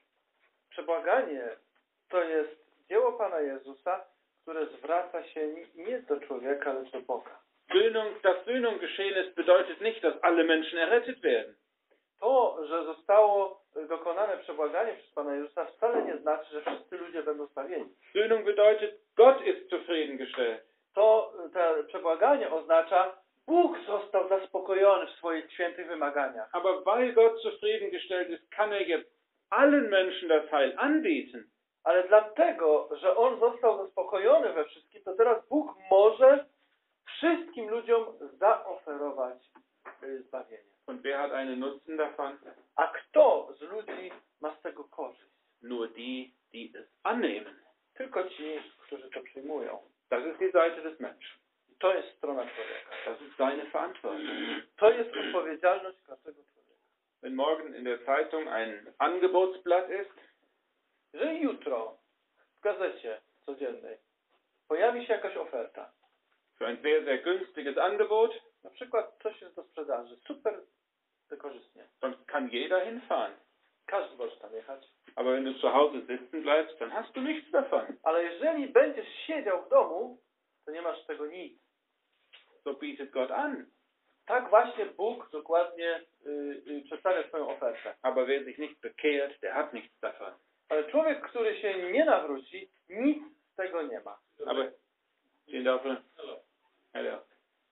[SPEAKER 2] Przebłaganie to jest dzieło Pana Jezusa, które zwraca się nie do człowieka, lecz do Boga.
[SPEAKER 1] Sühnung, dass Sühnung geschehen ist, bedeutet nicht, dass alle Menschen errettet werden.
[SPEAKER 2] To, że zostało dokonane przebłaganie przez Pana Jezusa, wcale nie znaczy, że wszyscy ludzie będą zbawieni.
[SPEAKER 1] Sühnung bedeutet, Gott ist zufriedengestellt.
[SPEAKER 2] To, to przebłaganie oznacza, Bóg został zaspokojony w swoich świętych wymaganiach.
[SPEAKER 1] Aber weil Gott zufriedengestellt ist, kann er jetzt allen Menschen das Heil anbieten.
[SPEAKER 2] Ale dlatego, że On został zaspokojony we wszystkim, to teraz Bóg może wszystkim ludziom zaoferować y, zbawienie.
[SPEAKER 1] Und wer hat einen Nutzen davon?
[SPEAKER 2] A kto z ludzi ma z tego korzyść?
[SPEAKER 1] Nur die, die es annehmen.
[SPEAKER 2] Tylko ci, którzy to przyjmują.
[SPEAKER 1] Das ist die Seite des Menschen.
[SPEAKER 2] To jest strona człowieka.
[SPEAKER 1] Das ist seine Verantwortung.
[SPEAKER 2] To jest odpowiedzialność każdego człowieka.
[SPEAKER 1] Wenn morgen in der Zeitung ein Angebotsblatt ist,
[SPEAKER 2] Jeżeli jutro w gazecie codziennej pojawi się jakaś oferta,
[SPEAKER 1] für ein sehr, sehr günstiges Angebot,
[SPEAKER 2] na przykład coś jest do sprzedaży, super korzystnie,
[SPEAKER 1] dann kann jeder hinfahren.
[SPEAKER 2] każdy może tam jechać.
[SPEAKER 1] Aber wenn du zu Hause sitzen bleibst, dann hast du nichts davon.
[SPEAKER 2] Ale jeżeli będziesz siedział w domu, to nie masz z tego nic.
[SPEAKER 1] So bietet Gott an.
[SPEAKER 2] Tak właśnie Bóg dokładnie y, y, przedstawia swoją ofertę.
[SPEAKER 1] Aber wer sich nicht bekehrt, der hat nichts davon.
[SPEAKER 2] Ale człowiek, który się nie nawróci, nic z tego nie ma.
[SPEAKER 1] Aber, vielen Dank. Hallo. Hallo.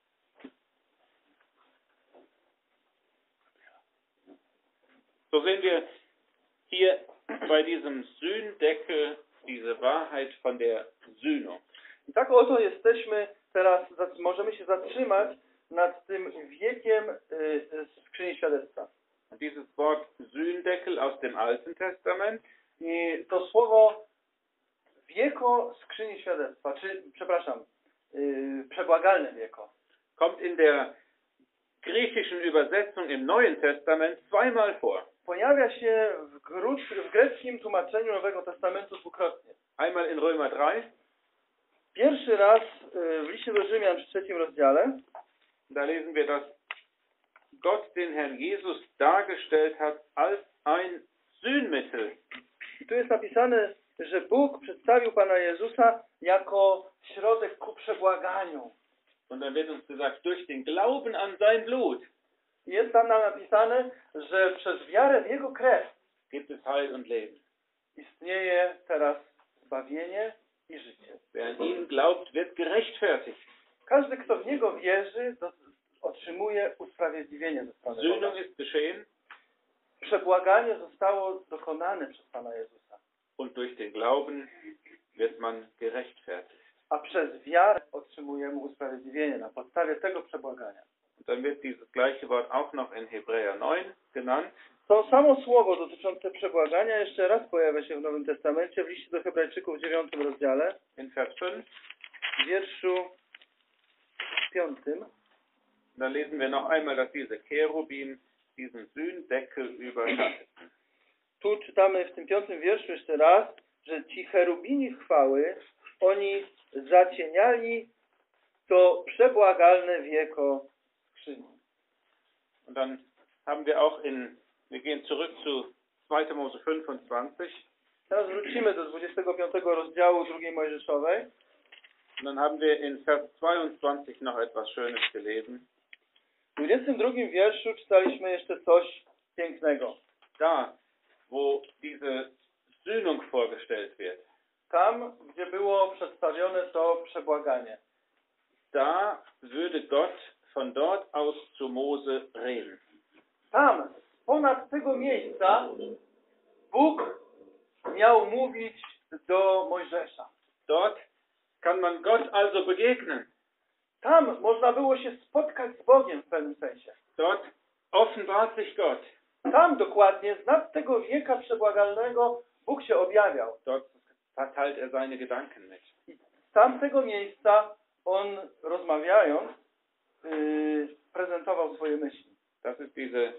[SPEAKER 1] So sehen wir hier bei diesem Sühndeckel diese Wahrheit von der Sühnung.
[SPEAKER 2] I tak oto jesteśmy teraz, możemy się zatrzymać nad tym wiekiem y, skrzyni świadectwa.
[SPEAKER 1] Und dieses Wort Sühndeckel aus dem Alten Testament,
[SPEAKER 2] I to słowo wieko skrzyni świadectwa, czy, przepraszam, yy, przebłagalne wieko,
[SPEAKER 1] kommt in der griechischen Übersetzung im Neuen Testament zweimal vor.
[SPEAKER 2] pojawia się w, grud, w greckim tłumaczeniu Nowego Testamentu dwukrotnie.
[SPEAKER 1] Einmal in Römer drei,
[SPEAKER 2] Pierwszy raz yy, w liście do Rzymian w trzecim rozdziale,
[SPEAKER 1] da lesen wir, dass Gott den Herrn Jesus dargestellt hat als ein Sühnmittel.
[SPEAKER 2] i tu jest napisane, że Bóg przedstawił Pana Jezusa jako środek ku przebłaganiu.
[SPEAKER 1] Und dann wird uns gesagt, durch den Glauben an sein Blut
[SPEAKER 2] I jest tam napisane, że przez wiarę w Jego krew
[SPEAKER 1] gibt es Heil und Leben.
[SPEAKER 2] istnieje teraz zbawienie i życie.
[SPEAKER 1] Wer an ihn glaubt, wird gerechtfertigt.
[SPEAKER 2] Każdy, kto w Niego wierzy, do, otrzymuje usprawiedliwienie ze strony Boga.
[SPEAKER 1] Sühnung ist geschehen
[SPEAKER 2] Przebłaganie zostało dokonane przez Pana Jezusa.
[SPEAKER 1] und durch den Glauben wird man gerechtfertigt.
[SPEAKER 2] A przez wiarę otrzymujemy usprawiedliwienie na podstawie tego przebłagania.
[SPEAKER 1] Und dann wird dieses gleiche Wort auch noch in Hebräer neun genannt.
[SPEAKER 2] To samo słowo dotyczące przebłagania jeszcze raz pojawia się w Nowym Testamencie w liście do Hebrajczyków w dziewiątym rozdziale,
[SPEAKER 1] In Vers fünf,
[SPEAKER 2] w wierszu piątym.
[SPEAKER 1] da lesen wir noch einmal, dass diese Cherubim diesen Sühndeckel überschatteten.
[SPEAKER 2] Tu czytamy w tym piątym wierszu jeszcze raz, że ci cherubini chwały, oni zacieniali to przebłagalne wieko skrzyni.
[SPEAKER 1] Und dann haben wir auch in, wir gehen zurück zu zweiter Mose fünfundzwanzig.
[SPEAKER 2] Teraz wrócimy do dwudziestego piątego rozdziału drugiej Mojżeszowej.
[SPEAKER 1] Und dann haben wir in Vers zweiundzwanzig noch etwas Schönes gelesen.
[SPEAKER 2] W dwudziestym drugim wierszu czytaliśmy jeszcze coś pięknego.
[SPEAKER 1] Da, wo diese Sühnung vorgestellt wird.
[SPEAKER 2] Tam, gdzie było przedstawione to przebłaganie.
[SPEAKER 1] Da würde Gott von dort aus zu Mose reden.
[SPEAKER 2] Tam, ponad tego miejsca, Bóg miał mówić do Mojżesza.
[SPEAKER 1] Dort kann man Gott also begegnen.
[SPEAKER 2] Tam można było się spotkać z Bogiem w pewnym sensie.
[SPEAKER 1] Dort offenbart sich Gott.
[SPEAKER 2] Tam dokładnie, z nad tego wieka przebłagalnego, Bóg się objawiał.
[SPEAKER 1] Dort verteilt er seine Gedanken mit.
[SPEAKER 2] I z tamtego miejsca On, rozmawiając, yy, prezentował swoje myśli.
[SPEAKER 1] Das ist diese,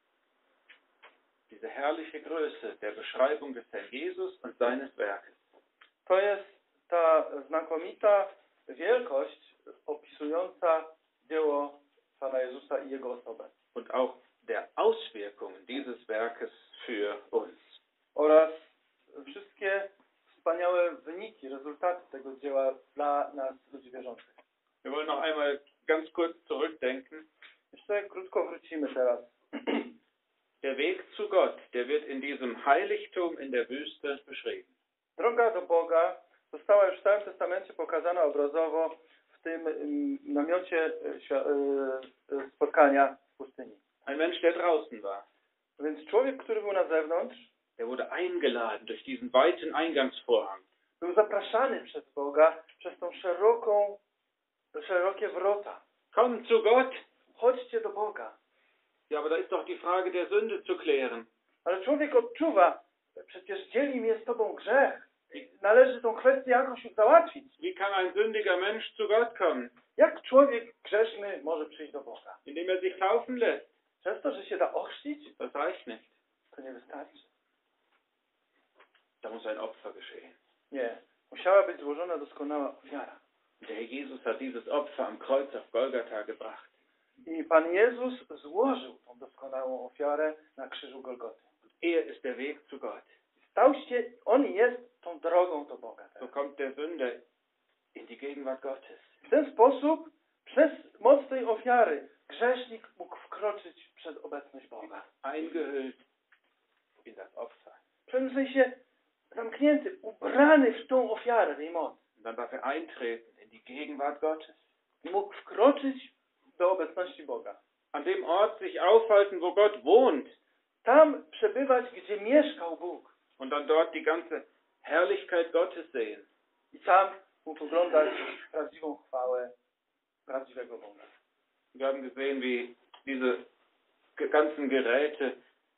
[SPEAKER 1] diese herrliche Größe der Beschreibung des Herrn Jesus und seines Werkes.
[SPEAKER 2] To jest ta znakomita wielkość opisująca dzieło Pana Jezusa i Jego osobę.
[SPEAKER 1] Und auch der Auswirkungen dieses Werkes für uns.
[SPEAKER 2] Oraz wszystkie wspaniałe wyniki, rezultaty tego dzieła dla nas, ludzi wierzących.
[SPEAKER 1] Wir wollen noch einmal ganz kurz zurückdenken.
[SPEAKER 2] Jeszcze krótko wrócimy teraz.
[SPEAKER 1] Der Weg zu Gott, der wird in diesem Heiligtum in der Wüste beschrieben.
[SPEAKER 2] Droga do Boga została już w Starym Testamencie pokazana obrazowo w tym um, namiocie um, spotkania w pustyni.
[SPEAKER 1] Ein Mensch, der draußen war,
[SPEAKER 2] Więc człowiek, który był na zewnątrz,
[SPEAKER 1] der wurde eingeladen durch diesen weiten Eingangsvorhang.
[SPEAKER 2] był zapraszany przez Boga przez tą szeroką, szerokie wrota.
[SPEAKER 1] Komm zu Gott.
[SPEAKER 2] Chodźcie do Boga.
[SPEAKER 1] Ja, aber da ist doch die Frage der Sünde zu klären.
[SPEAKER 2] Ale człowiek odczuwa, przecież dzieli mnie z Tobą grzech. Należy tą kwestię jakoś załatwić.
[SPEAKER 1] Wie kann ein sündiger Mensch zu Gott kommen?
[SPEAKER 2] Jak człowiek grzeszny może przyjść do Boga?
[SPEAKER 1] Indem er sich taufen lässt.
[SPEAKER 2] Przez to, że się da ochrzcić,
[SPEAKER 1] Das reicht nicht.
[SPEAKER 2] to nie wystarczy.
[SPEAKER 1] Da muss ein Opfer geschehen.
[SPEAKER 2] Nie. Musiała być złożona doskonała ofiara.
[SPEAKER 1] Der Herr Jesus hat dieses Opfer am Kreuz auf Golgatha gebracht.
[SPEAKER 2] I Pan Jezus złożył tą doskonałą ofiarę na krzyżu Golgoty.
[SPEAKER 1] Er ist der Weg zu Gott.
[SPEAKER 2] Stał się, On jest tą drogą do Boga.
[SPEAKER 1] So kommt der Sünder in die Gegenwart Gottes.
[SPEAKER 2] W ten sposób, przez moc tej ofiary, grzesznik mógł wkroczyć przed obecność Boga.
[SPEAKER 1] Eingehüllt in das Opfer.
[SPEAKER 2] W pewnym sensie zamknięty, ubrany w tą ofiarę, w jej moc.
[SPEAKER 1] Und dann darf er eintreten in die Gegenwart Gottes.
[SPEAKER 2] I mógł wkroczyć do obecności Boga.
[SPEAKER 1] An dem Ort sich aufhalten, wo Gott wohnt.
[SPEAKER 2] Tam przebywać, gdzie mieszkał Bóg.
[SPEAKER 1] Und dann dort die ganze Herrlichkeit Gottes sehen.
[SPEAKER 2] I tam mógł oglądać prawdziwą chwałę prawdziwego Boga.
[SPEAKER 1] Wir haben gesehen, wie diese ganzen Geräte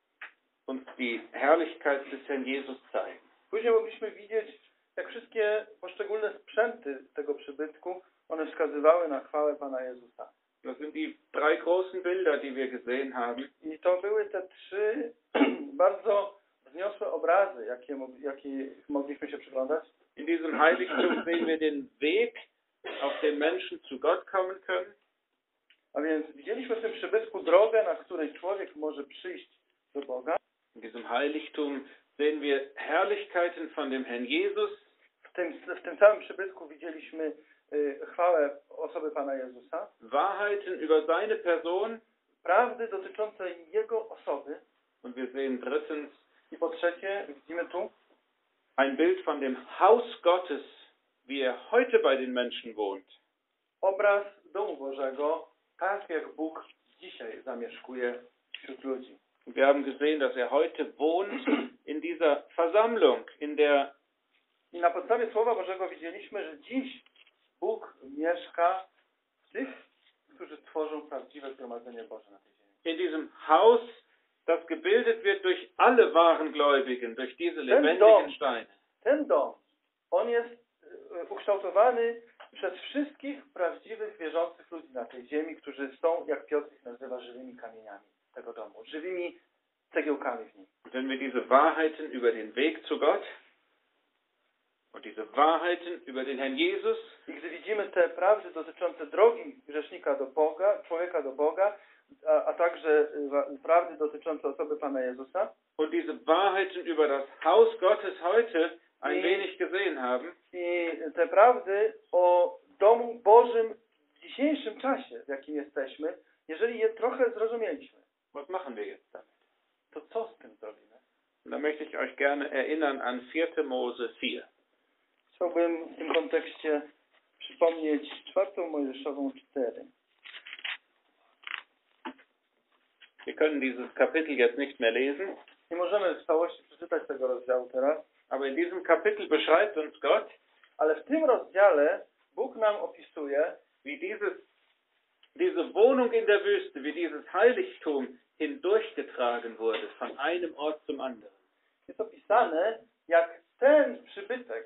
[SPEAKER 1] uns die Herrlichkeit des Herrn Jesus zeigen.
[SPEAKER 2] Później mogliśmy widzieć, jak wszystkie poszczególne sprzęty tego przybytku, one wskazywały na chwałę Pana Jezusa.
[SPEAKER 1] Das sind die drei großen Bilder, die wir gesehen haben.
[SPEAKER 2] I to były te trzy bardzo wzniosłe obrazy, jakie, jakie mogliśmy się przyglądać.
[SPEAKER 1] In diesem Heiligtum sehen wir den Weg, auf dem Menschen zu Gott kommen können.
[SPEAKER 2] A więc widzieliśmy w tym przybytku drogę, na której człowiek może przyjść do Boga.
[SPEAKER 1] In diesem Heiligtum sehen wir Herrlichkeiten von dem Herrn Jesus.
[SPEAKER 2] W tym, w tym samym przybytku widzieliśmy y, chwałę osoby Pana Jezusa.
[SPEAKER 1] Wahrheiten über seine Person.
[SPEAKER 2] Prawdy dotyczące Jego osoby.
[SPEAKER 1] Und wir sehen drittens,
[SPEAKER 2] i po trzecie, widzimy tu,
[SPEAKER 1] ein Bild von dem Haus Gottes, wie er heute bei den Menschen wohnt.
[SPEAKER 2] Obraz domu Bożego, tak jak Bóg dzisiaj zamieszkuje wśród ludzi.
[SPEAKER 1] Wir haben gesehen, dass er heute wohnt in dieser Versammlung, in der
[SPEAKER 2] I na podstawie Słowa Bożego widzieliśmy, że dziś Bóg mieszka w tych, którzy tworzą prawdziwe zgromadzenie Boże na tej ziemi.
[SPEAKER 1] In diesem Haus, das gebildet wird durch alle wahren Gläubigen, durch diese lebendigen Steine.
[SPEAKER 2] Ten dom, on jest e, ukształtowany przez wszystkich prawdziwych, wierzących ludzi na tej ziemi, którzy są, jak Piotr ich nazywa, żywymi kamieniami tego domu, żywymi cegiełkami w nim.
[SPEAKER 1] Wenn wir diese Wahrheiten über den Weg zu Gott und diese Wahrheiten über den Herrn Jesus
[SPEAKER 2] I gdy widzimy te prawdy dotyczące drogi grzesznika do Boga, człowieka do Boga, a, a także y, prawdy dotyczące osoby Pana Jezusa
[SPEAKER 1] und diese Wahrheiten über das Haus Gottes heute ein
[SPEAKER 2] I-
[SPEAKER 1] wenig gesehen haben,
[SPEAKER 2] i te prawdy o domu Bożym w dzisiejszym czasie, w jakim jesteśmy, jeżeli je trochę zrozumieliśmy,
[SPEAKER 1] was machen wir jetzt damit?
[SPEAKER 2] to co z tym zrobimy?
[SPEAKER 1] Und da möchte ich euch gerne erinnern an vierte Mose vier.
[SPEAKER 2] Chciałbym w tym kontekście przypomnieć czwartą Mojżeszową cztery.
[SPEAKER 1] Wir können dieses Kapitel jetzt nicht mehr lesen,
[SPEAKER 2] Nie możemy w całości przeczytać tego rozdziału teraz,
[SPEAKER 1] aber in diesem Kapitel beschreibt uns Gott,
[SPEAKER 2] ale w tym rozdziale Bóg nam opisuje,
[SPEAKER 1] wie dieses, diese Wohnung in der Wüste, wie dieses Heiligtum hindurchgetragen wurde von einem Ort zum anderen.
[SPEAKER 2] jest opisane, jak ten przybytek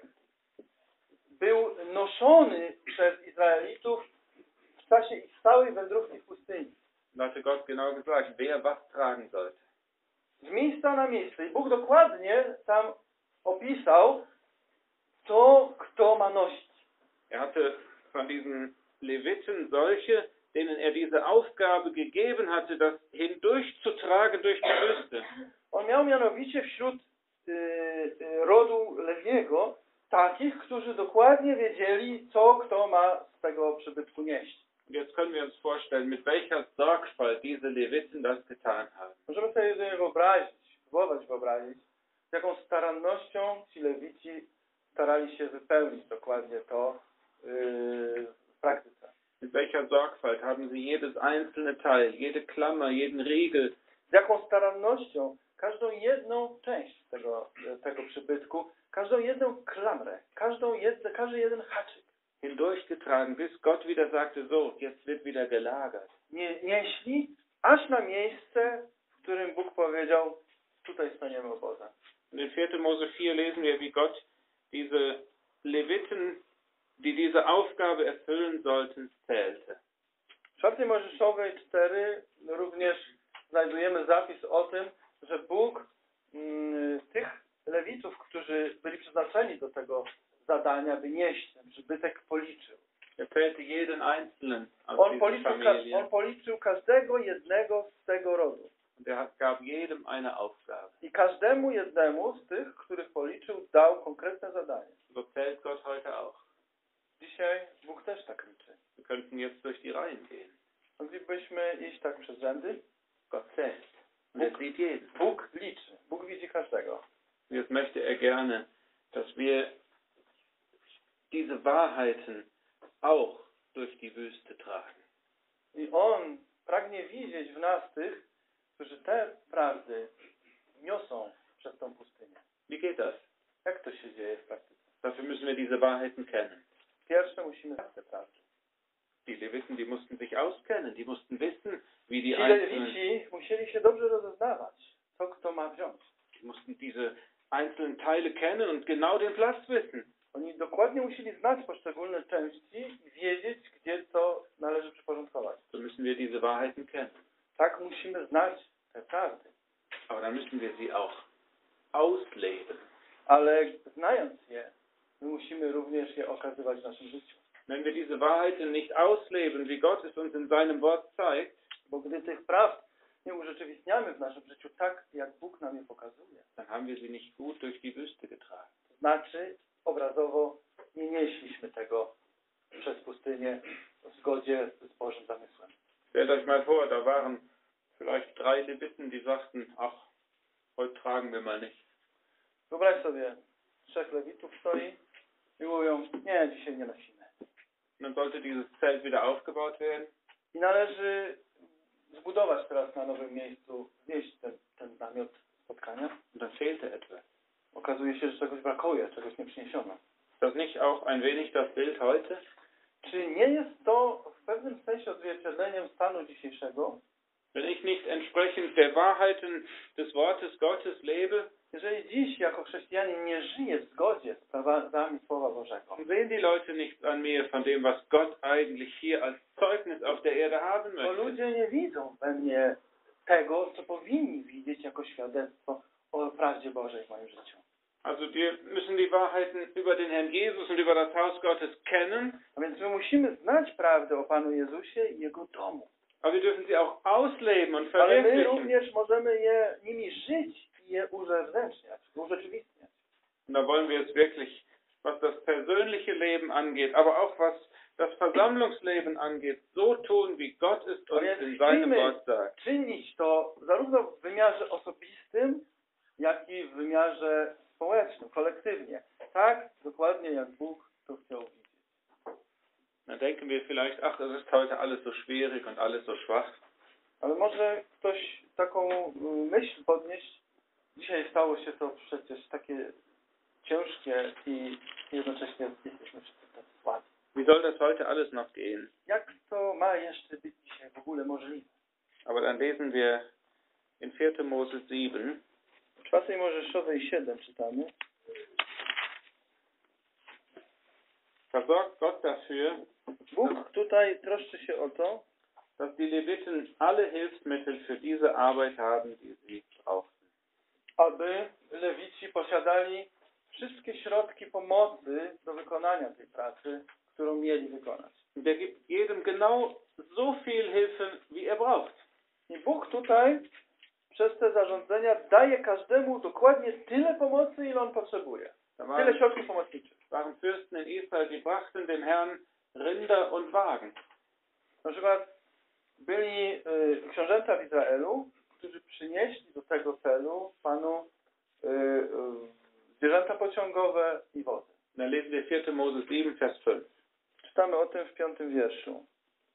[SPEAKER 2] był noszony przez Izraelitów w czasie ich całej wędrówki w pustyni.
[SPEAKER 1] Da hatte Gott genau gesagt, wer was tragen sollte.
[SPEAKER 2] Z miejsca na miejsce. I Bóg dokładnie tam opisał to, kto ma nosić.
[SPEAKER 1] Er hatte von diesen Leviten solche, denen er diese Aufgabe gegeben hatte, das hindurchzutragen durch die Wüste.
[SPEAKER 2] On miał mianowicie wśród y, y, rodu Lewiego takich, którzy dokładnie wiedzieli, co kto ma z tego przybytku nieść.
[SPEAKER 1] Und jetzt können wir uns vorstellen, mit welcher Sorgfalt diese Leviten das getan haben.
[SPEAKER 2] Możemy sobie jedynie wyobrazić, próbować wyobrazić, z jaką starannością ci Lewici starali się wypełnić dokładnie to yy, w praktyce.
[SPEAKER 1] Mit welcher Sorgfalt haben sie jedes einzelne Teil, jede Klammer, jeden Riegel,
[SPEAKER 2] Z jaką starannością każdą jedną część tego, tego przybytku, każdą jedną klamrę, każdą jed, każdy jeden haczyk
[SPEAKER 1] hindurchgetragen, bis Gott wieder sagte, so, jetzt wird wieder gelagert.
[SPEAKER 2] nie, nieśli aż na miejsce, w którym Bóg powiedział, tutaj staniemy obozem.
[SPEAKER 1] Und in vierte Mose vier lesen wir, wie Gott diese Leviten, die diese Aufgabe erfüllen sollten, zählte.
[SPEAKER 2] W czwartej Mojżeszowej cztery również znajdujemy zapis o tym, że Bóg mm, tych Lewitów, którzy byli przeznaczeni do tego zadania, by nieść ten przybytek, policzył.
[SPEAKER 1] Er zählte jeden Einzelnen aus
[SPEAKER 2] On
[SPEAKER 1] dieser
[SPEAKER 2] policzył,
[SPEAKER 1] Familie.
[SPEAKER 2] on policzył każdego jednego z tego rodu.
[SPEAKER 1] Und er gab jedem eine Aufgabe.
[SPEAKER 2] I każdemu jednemu z tych, których policzył, dał konkretne zadanie.
[SPEAKER 1] So zählt Gott heute auch.
[SPEAKER 2] Dzisiaj Bóg też tak liczy.
[SPEAKER 1] Wir könnten jetzt durch die Reihen gehen.
[SPEAKER 2] Moglibyśmy iść tak przez rzędy.
[SPEAKER 1] Gott zählt. Und er sieht jeden.
[SPEAKER 2] Bóg liczy. Bóg widzi każdego.
[SPEAKER 1] Und jetzt möchte er gerne, dass wir diese Wahrheiten auch durch die Wüste tragen.
[SPEAKER 2] I On pragnie widzieć w nas tych, którzy te prawdy niosą przez tą pustynię.
[SPEAKER 1] Wie geht das?
[SPEAKER 2] Jak to się dzieje w praktyce?
[SPEAKER 1] Dafür müssen wir diese Wahrheiten kennen.
[SPEAKER 2] Pierwsze musimy znać te prawdy.
[SPEAKER 1] Die Leviten, die mussten sich auskennen, die mussten wissen, wie die
[SPEAKER 2] Ci
[SPEAKER 1] einzelnen,
[SPEAKER 2] Lewici musieli się dobrze rozeznawać, co kto ma wziąć.
[SPEAKER 1] die mussten diese einzelnen Teile kennen und genau den Platz wissen.
[SPEAKER 2] Oni dokładnie musieli znać poszczególne części i wiedzieć, gdzie co należy przyporządkować.
[SPEAKER 1] So müssen wir diese Wahrheiten kennen.
[SPEAKER 2] Tak musimy znać te prawdy.
[SPEAKER 1] Aber dann müssen wir sie auch ausleben.
[SPEAKER 2] Ale znając je, my musimy również je okazywać w naszym życiu.
[SPEAKER 1] Wenn wir diese Wahrheiten nicht ausleben, wie Gott es uns in seinem Wort zeigt,
[SPEAKER 2] Bo gdy tych praw nie urzeczywistniamy w naszym życiu tak, jak Bóg nam je pokazuje,
[SPEAKER 1] dann haben wir sie nicht gut durch die Wüste getragen.
[SPEAKER 2] to znaczy obrazowo nie nieśliśmy tego przez pustynię w zgodzie z Bożym zamysłem.
[SPEAKER 1] Stellt euch mal vor, da waren vielleicht drei Leviten, die sagten, ach, heute tragen wir mal nicht.
[SPEAKER 2] Wyobraź sobie, trzech Lewitów stoi i mówią, nie, dzisiaj nie nosimy.
[SPEAKER 1] Und dann sollte dieses Zelt wieder aufgebaut werden.
[SPEAKER 2] I należy zbudować teraz na nowym miejscu, znieść ten, ten namiot spotkania.
[SPEAKER 1] Und dann fehlte etwas.
[SPEAKER 2] Okazuje okazuje się, że czegoś brakuje, czegoś nie przyniesiono.
[SPEAKER 1] Ist das nicht auch ein wenig das Bild heute?
[SPEAKER 2] Czy nie jest to w pewnym sensie odzwierciedleniem stanu dzisiejszego?
[SPEAKER 1] Wenn ich nicht entsprechend der Wahrheiten des Wortes Gottes lebe,
[SPEAKER 2] Jeżeli dziś jako chrześcijanin nie żyje w zgodzie z prawami Słowa Bożego,
[SPEAKER 1] sehen die Leute nichts an mir von dem, was Gott eigentlich hier als Zeugnis auf der Erde haben
[SPEAKER 2] to
[SPEAKER 1] möchte.
[SPEAKER 2] ludzie nie widzą we mnie tego, co powinni widzieć jako świadectwo o prawdzie Bożej w moim życiu.
[SPEAKER 1] Also wir müssen die Wahrheiten über den Herrn Jesus und über das Haus Gottes kennen,
[SPEAKER 2] A więc my musimy znać prawdę o Panu Jezusie i Jego domu.
[SPEAKER 1] aber wir dürfen sie auch ausleben und
[SPEAKER 2] Ale my
[SPEAKER 1] verwirklichen.
[SPEAKER 2] również możemy je, nimi żyć i je uzewnętrzniać, urzeczywistniać.
[SPEAKER 1] Und da wollen wir es wirklich, was das persönliche Leben angeht, aber auch was das Versammlungsleben angeht, so tun, wie Gott es uns in seinem Wort sagt.
[SPEAKER 2] Czynić to zarówno w wymiarze osobistym, jak i w wymiarze społecznym, kolektywnie. Tak, dokładnie jak Bóg to chciał widzieć.
[SPEAKER 1] Dann denken wir vielleicht, ach, es ist heute alles so schwierig und alles so schwach.
[SPEAKER 2] Ale może ktoś taką myśl podnieść, dzisiaj stało się to przecież takie ciężkie i jednocześnie jesteśmy wszyscy tacy słabi.
[SPEAKER 1] Wie soll das heute alles noch gehen?
[SPEAKER 2] Jak to ma jeszcze być dzisiaj w ogóle możliwe?
[SPEAKER 1] Aber dann lesen wir in vierter Mose sieben,
[SPEAKER 2] W czwartej Mojżeszowej siedem czytamy.
[SPEAKER 1] versorgt Gott dafür,
[SPEAKER 2] Bóg tutaj troszczy się o to,
[SPEAKER 1] dass die Leviten alle Hilfsmittel für diese Arbeit haben, die sie brauchten.
[SPEAKER 2] aby Lewici posiadali wszystkie środki pomocy do wykonania tej pracy, którą mieli wykonać.
[SPEAKER 1] Und er gibt jedem genau so viel Hilfe, wie er braucht.
[SPEAKER 2] I Bóg tutaj przez te zarządzenia daje każdemu dokładnie tyle pomocy, ile on potrzebuje.
[SPEAKER 1] Da
[SPEAKER 2] Tyle
[SPEAKER 1] waren,
[SPEAKER 2] środków pomocniczych.
[SPEAKER 1] waren Fürsten in Israel, die brachten dem Herrn Rinder und Wagen.
[SPEAKER 2] Na przykład byli y, książęta w Izraelu, którzy przynieśli do tego celu Panu y, y, zwierzęta pociągowe i wozy.
[SPEAKER 1] Dann lesen wir vierter Mose sieben, Vers fünf.
[SPEAKER 2] Czytamy o tym w piątym wierszu.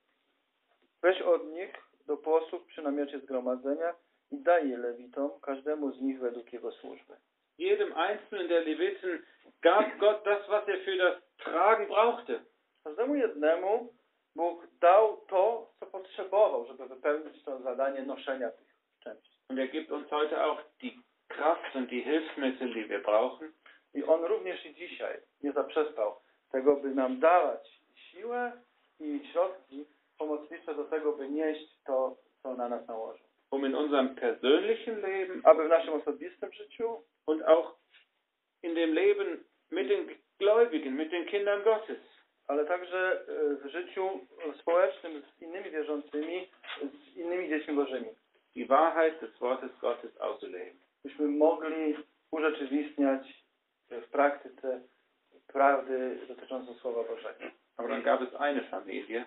[SPEAKER 2] Weź od nich do posług przy namiocie zgromadzenia i daj je Lewitom, każdemu z nich według jego służby.
[SPEAKER 1] Jedem einzelnen der Leviten gab Gott das, was er für das Tragen brauchte.
[SPEAKER 2] Każdemu jednemu Bóg dał to, co potrzebował, żeby wypełnić to zadanie noszenia tych części.
[SPEAKER 1] Und er gibt uns heute auch die Kraft und die Hilfsmittel, die wir brauchen,
[SPEAKER 2] I On również i dzisiaj nie zaprzestał tego, by nam dawać siłę i środki pomocnicze do tego, by nieść to, co na nas nałożył.
[SPEAKER 1] um in unserem persönlichen Leben
[SPEAKER 2] Aby w naszym osobistym życiu
[SPEAKER 1] und auch in dem Leben mit den Gläubigen, mit den Kindern Gottes,
[SPEAKER 2] ale także w życiu społecznym z innymi wierzącymi, z innymi dziećmi Bożymi.
[SPEAKER 1] die Wahrheit des Wortes Gottes auszuleben.
[SPEAKER 2] Byśmy mogli urzeczywistniać w praktyce prawdy dotyczące Słowa Bożego.
[SPEAKER 1] Aber dann gab es eine Familie,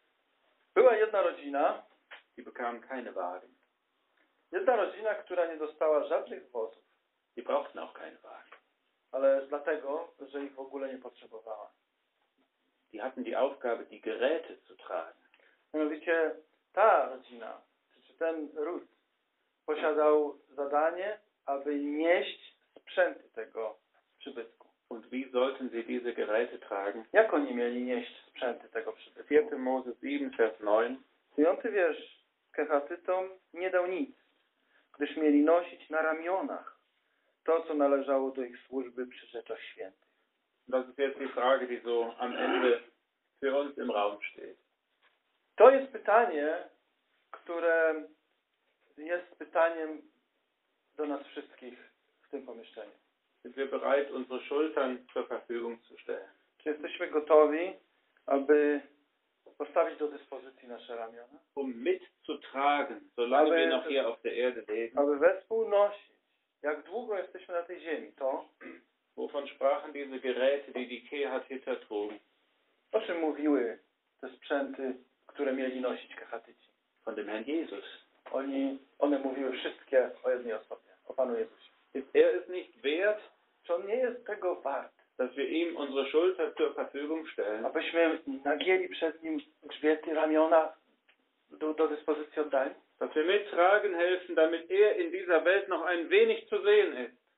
[SPEAKER 2] Była jedna rodzina,
[SPEAKER 1] die bekamen keine Wagen.
[SPEAKER 2] jedna rodzina, która nie dostała żadnych wozów,
[SPEAKER 1] Die brauchten auch keine Wagen.
[SPEAKER 2] ale dlatego, że ich w ogóle nie potrzebowała.
[SPEAKER 1] Die hatten die Aufgabe, die Geräte zu tragen.
[SPEAKER 2] Mianowicie ta rodzina, czy ten ród, posiadał zadanie, aby nieść sprzęty tego przybytku.
[SPEAKER 1] Und wie sollten sie diese Geräte tragen?
[SPEAKER 2] Jak oni mieli nieść sprzęty tego przybytku?
[SPEAKER 1] vierter Mose sieben, Vers neun.
[SPEAKER 2] Dziewiąty wiersz. Kehatytom nie dał nic, gdyż mieli nosić na ramionach to, co należało do ich służby przy rzeczach świętych.
[SPEAKER 1] Das ist jetzt die Frage, die so am Ende für uns im Raum steht.
[SPEAKER 2] To jest pytanie, które jest pytaniem do nas wszystkich w tym pomieszczeniu.
[SPEAKER 1] Sind wir bereit, unsere Schultern zur Verfügung zu stellen?
[SPEAKER 2] Czy jesteśmy gotowi, aby postawić do dyspozycji nasze ramiona?
[SPEAKER 1] Um mitzutragen, solange
[SPEAKER 2] Aber
[SPEAKER 1] wir noch hier auf der Erde leben.
[SPEAKER 2] Aby wespół nosić, jak długo jesteśmy na tej ziemi, to
[SPEAKER 1] Wovon sprachen diese Geräte, die die Kehatiter trugen?
[SPEAKER 2] o czym mówiły te sprzęty, które mieli nosić Kehatyci?
[SPEAKER 1] Von dem Herrn Jesus.
[SPEAKER 2] Oni, one mówiły wszystkie o jednej osobie, o Panu Jezusie.
[SPEAKER 1] Ist er es nicht wert,
[SPEAKER 2] Czy On nie jest tego wart,
[SPEAKER 1] dass wir ihm unsere Schulter zur Verfügung stellen?
[SPEAKER 2] abyśmy nagięli przez Nim grzbiety, ramiona do, do dyspozycji oddali?
[SPEAKER 1] Dass wir mittragen helfen, damit er in dieser Welt noch ein wenig zu sehen ist.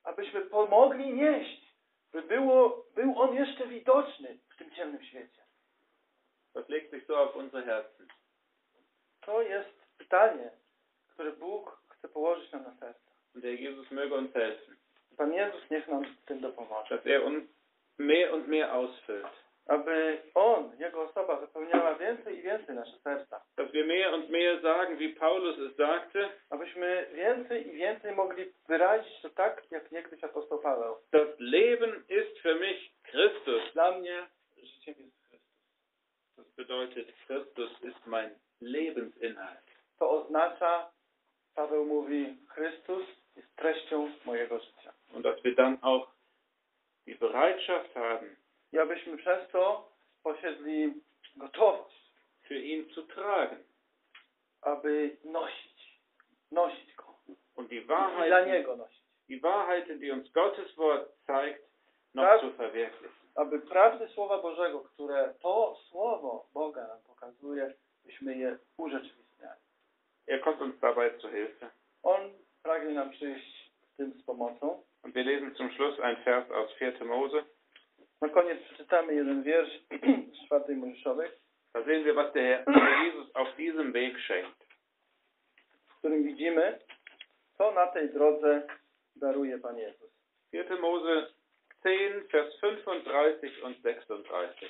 [SPEAKER 2] abyśmy pomogli nieść, by było, był On jeszcze widoczny w tym ciemnym świecie.
[SPEAKER 1] Das legt sich so auf unsere Herzen.
[SPEAKER 2] To jest pytanie, które Bóg chce położyć nam na serce.
[SPEAKER 1] Und der Jesus möge uns helfen,
[SPEAKER 2] Pan Jezus niech nam w tym dopomoże.
[SPEAKER 1] dass er uns mehr und mehr ausfüllt.
[SPEAKER 2] Aby On, Jego osoba wypełniała więcej i więcej nasze serca.
[SPEAKER 1] Dass wir mehr und mehr sagen, wie Paulus es sagte,
[SPEAKER 2] Abyśmy więcej i więcej mogli wyrazić to tak, jak niegdyś apostoł Paweł.
[SPEAKER 1] das Leben ist für mich Christus.
[SPEAKER 2] Dla mnie życiem jest Chrystus.
[SPEAKER 1] Das bedeutet, Christus ist mein Lebensinhalt.
[SPEAKER 2] To oznacza, Paweł mówi, Chrystus jest treścią mojego życia.
[SPEAKER 1] Und dass wir dann auch die Bereitschaft haben,
[SPEAKER 2] I abyśmy przez to posiedli gotowość,
[SPEAKER 1] für ihn zu tragen.
[SPEAKER 2] aby nosić, nosić Go.
[SPEAKER 1] Und die
[SPEAKER 2] I dla
[SPEAKER 1] Wahrheiten,
[SPEAKER 2] Niego nosić.
[SPEAKER 1] die Wahrheiten, die uns Gottes Wort zeigt, noch
[SPEAKER 2] Tak.
[SPEAKER 1] zu verwirklichen.
[SPEAKER 2] Aby prawdy Słowa Bożego, które to Słowo Boga nam pokazuje, byśmy je urzeczywistniali.
[SPEAKER 1] Er kommt uns dabei zu Hilfe.
[SPEAKER 2] On pragnie nam przyjść w tym z pomocą.
[SPEAKER 1] Und wir lesen zum Schluss ein Vers aus vierter Mose.
[SPEAKER 2] Na koniec przeczytamy jeden wiersz z czwartej Mojżeszowej,
[SPEAKER 1] Da sehen wir, was der Herr der Jesus auf diesem Weg schenkt.
[SPEAKER 2] w którym widzimy, co na tej drodze daruje Pan Jezus.
[SPEAKER 1] vierter Mose zehn, Vers fünfunddreißig und sechsunddreißig.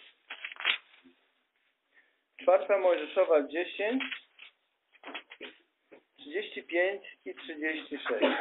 [SPEAKER 2] Czwarta Mojżeszowa dziesięć, trzydzieści pięć i trzydzieści sześć.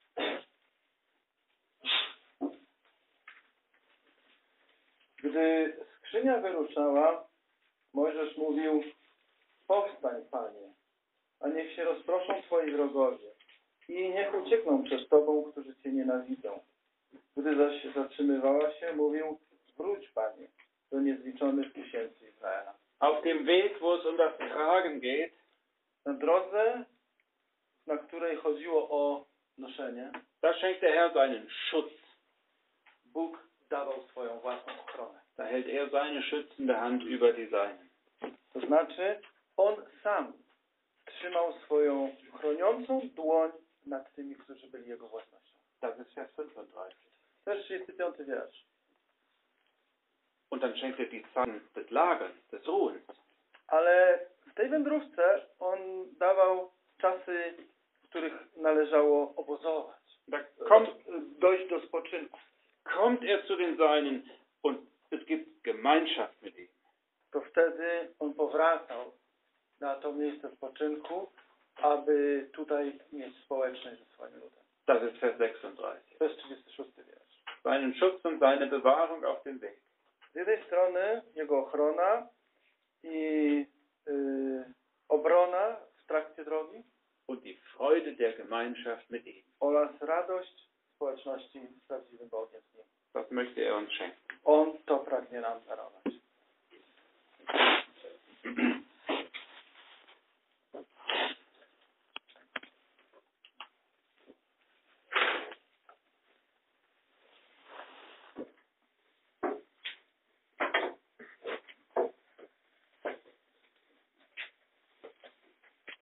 [SPEAKER 2] Gdy skrzynia wyruszała, Mojżesz mówił: powstań, Panie, a niech się rozproszą Twoi wrogowie i niech uciekną przed Tobą, którzy Cię nienawidzą. Gdy zaś zatrzymywała się, mówił: wróć, Panie, do niezliczonych tysięcy Izraela.
[SPEAKER 1] Auf dem Weg, wo es um das Tragen geht,
[SPEAKER 2] Na drodze, na której chodziło o noszenie,
[SPEAKER 1] da schenkt der Herr seinen Schutz.
[SPEAKER 2] Bóg dawał swoją własną ochronę.
[SPEAKER 1] Da hält er seine schützende Hand über die Seinen.
[SPEAKER 2] To znaczy, On sam trzymał swoją chroniącą dłoń nad tymi, którzy byli Jego własnością.
[SPEAKER 1] Das ist Vers fünfunddreißig.
[SPEAKER 2] To jest trzydziesty piąty wiersz.
[SPEAKER 1] Und dann schenkt er die Zeiten des Lagerns, des Ruhens.
[SPEAKER 2] Ale w tej wędrówce On dawał czasy, w których należało obozować.
[SPEAKER 1] Da kommt,
[SPEAKER 2] Dojść do spoczynku.
[SPEAKER 1] kommt er zu den Seinen und es gibt Gemeinschaft mit ihm.
[SPEAKER 2] To wtedy On powracał na to miejsce spoczynku, aby tutaj mieć społeczność ze swoim ludem.
[SPEAKER 1] Das ist Vers sechsunddreißig.
[SPEAKER 2] To jest trzydziesty szósty wiersz.
[SPEAKER 1] Seinen Schutz und seine Bewahrung auf dem Weg.
[SPEAKER 2] Z jednej strony Jego ochrona i y, obrona w trakcie drogi
[SPEAKER 1] Und die Freude der Gemeinschaft mit ihm.
[SPEAKER 2] oraz radość społeczności z prawdziwym Bogiem z Nim.
[SPEAKER 1] Das möchte er uns schenken.
[SPEAKER 2] On to pragnie nam darować.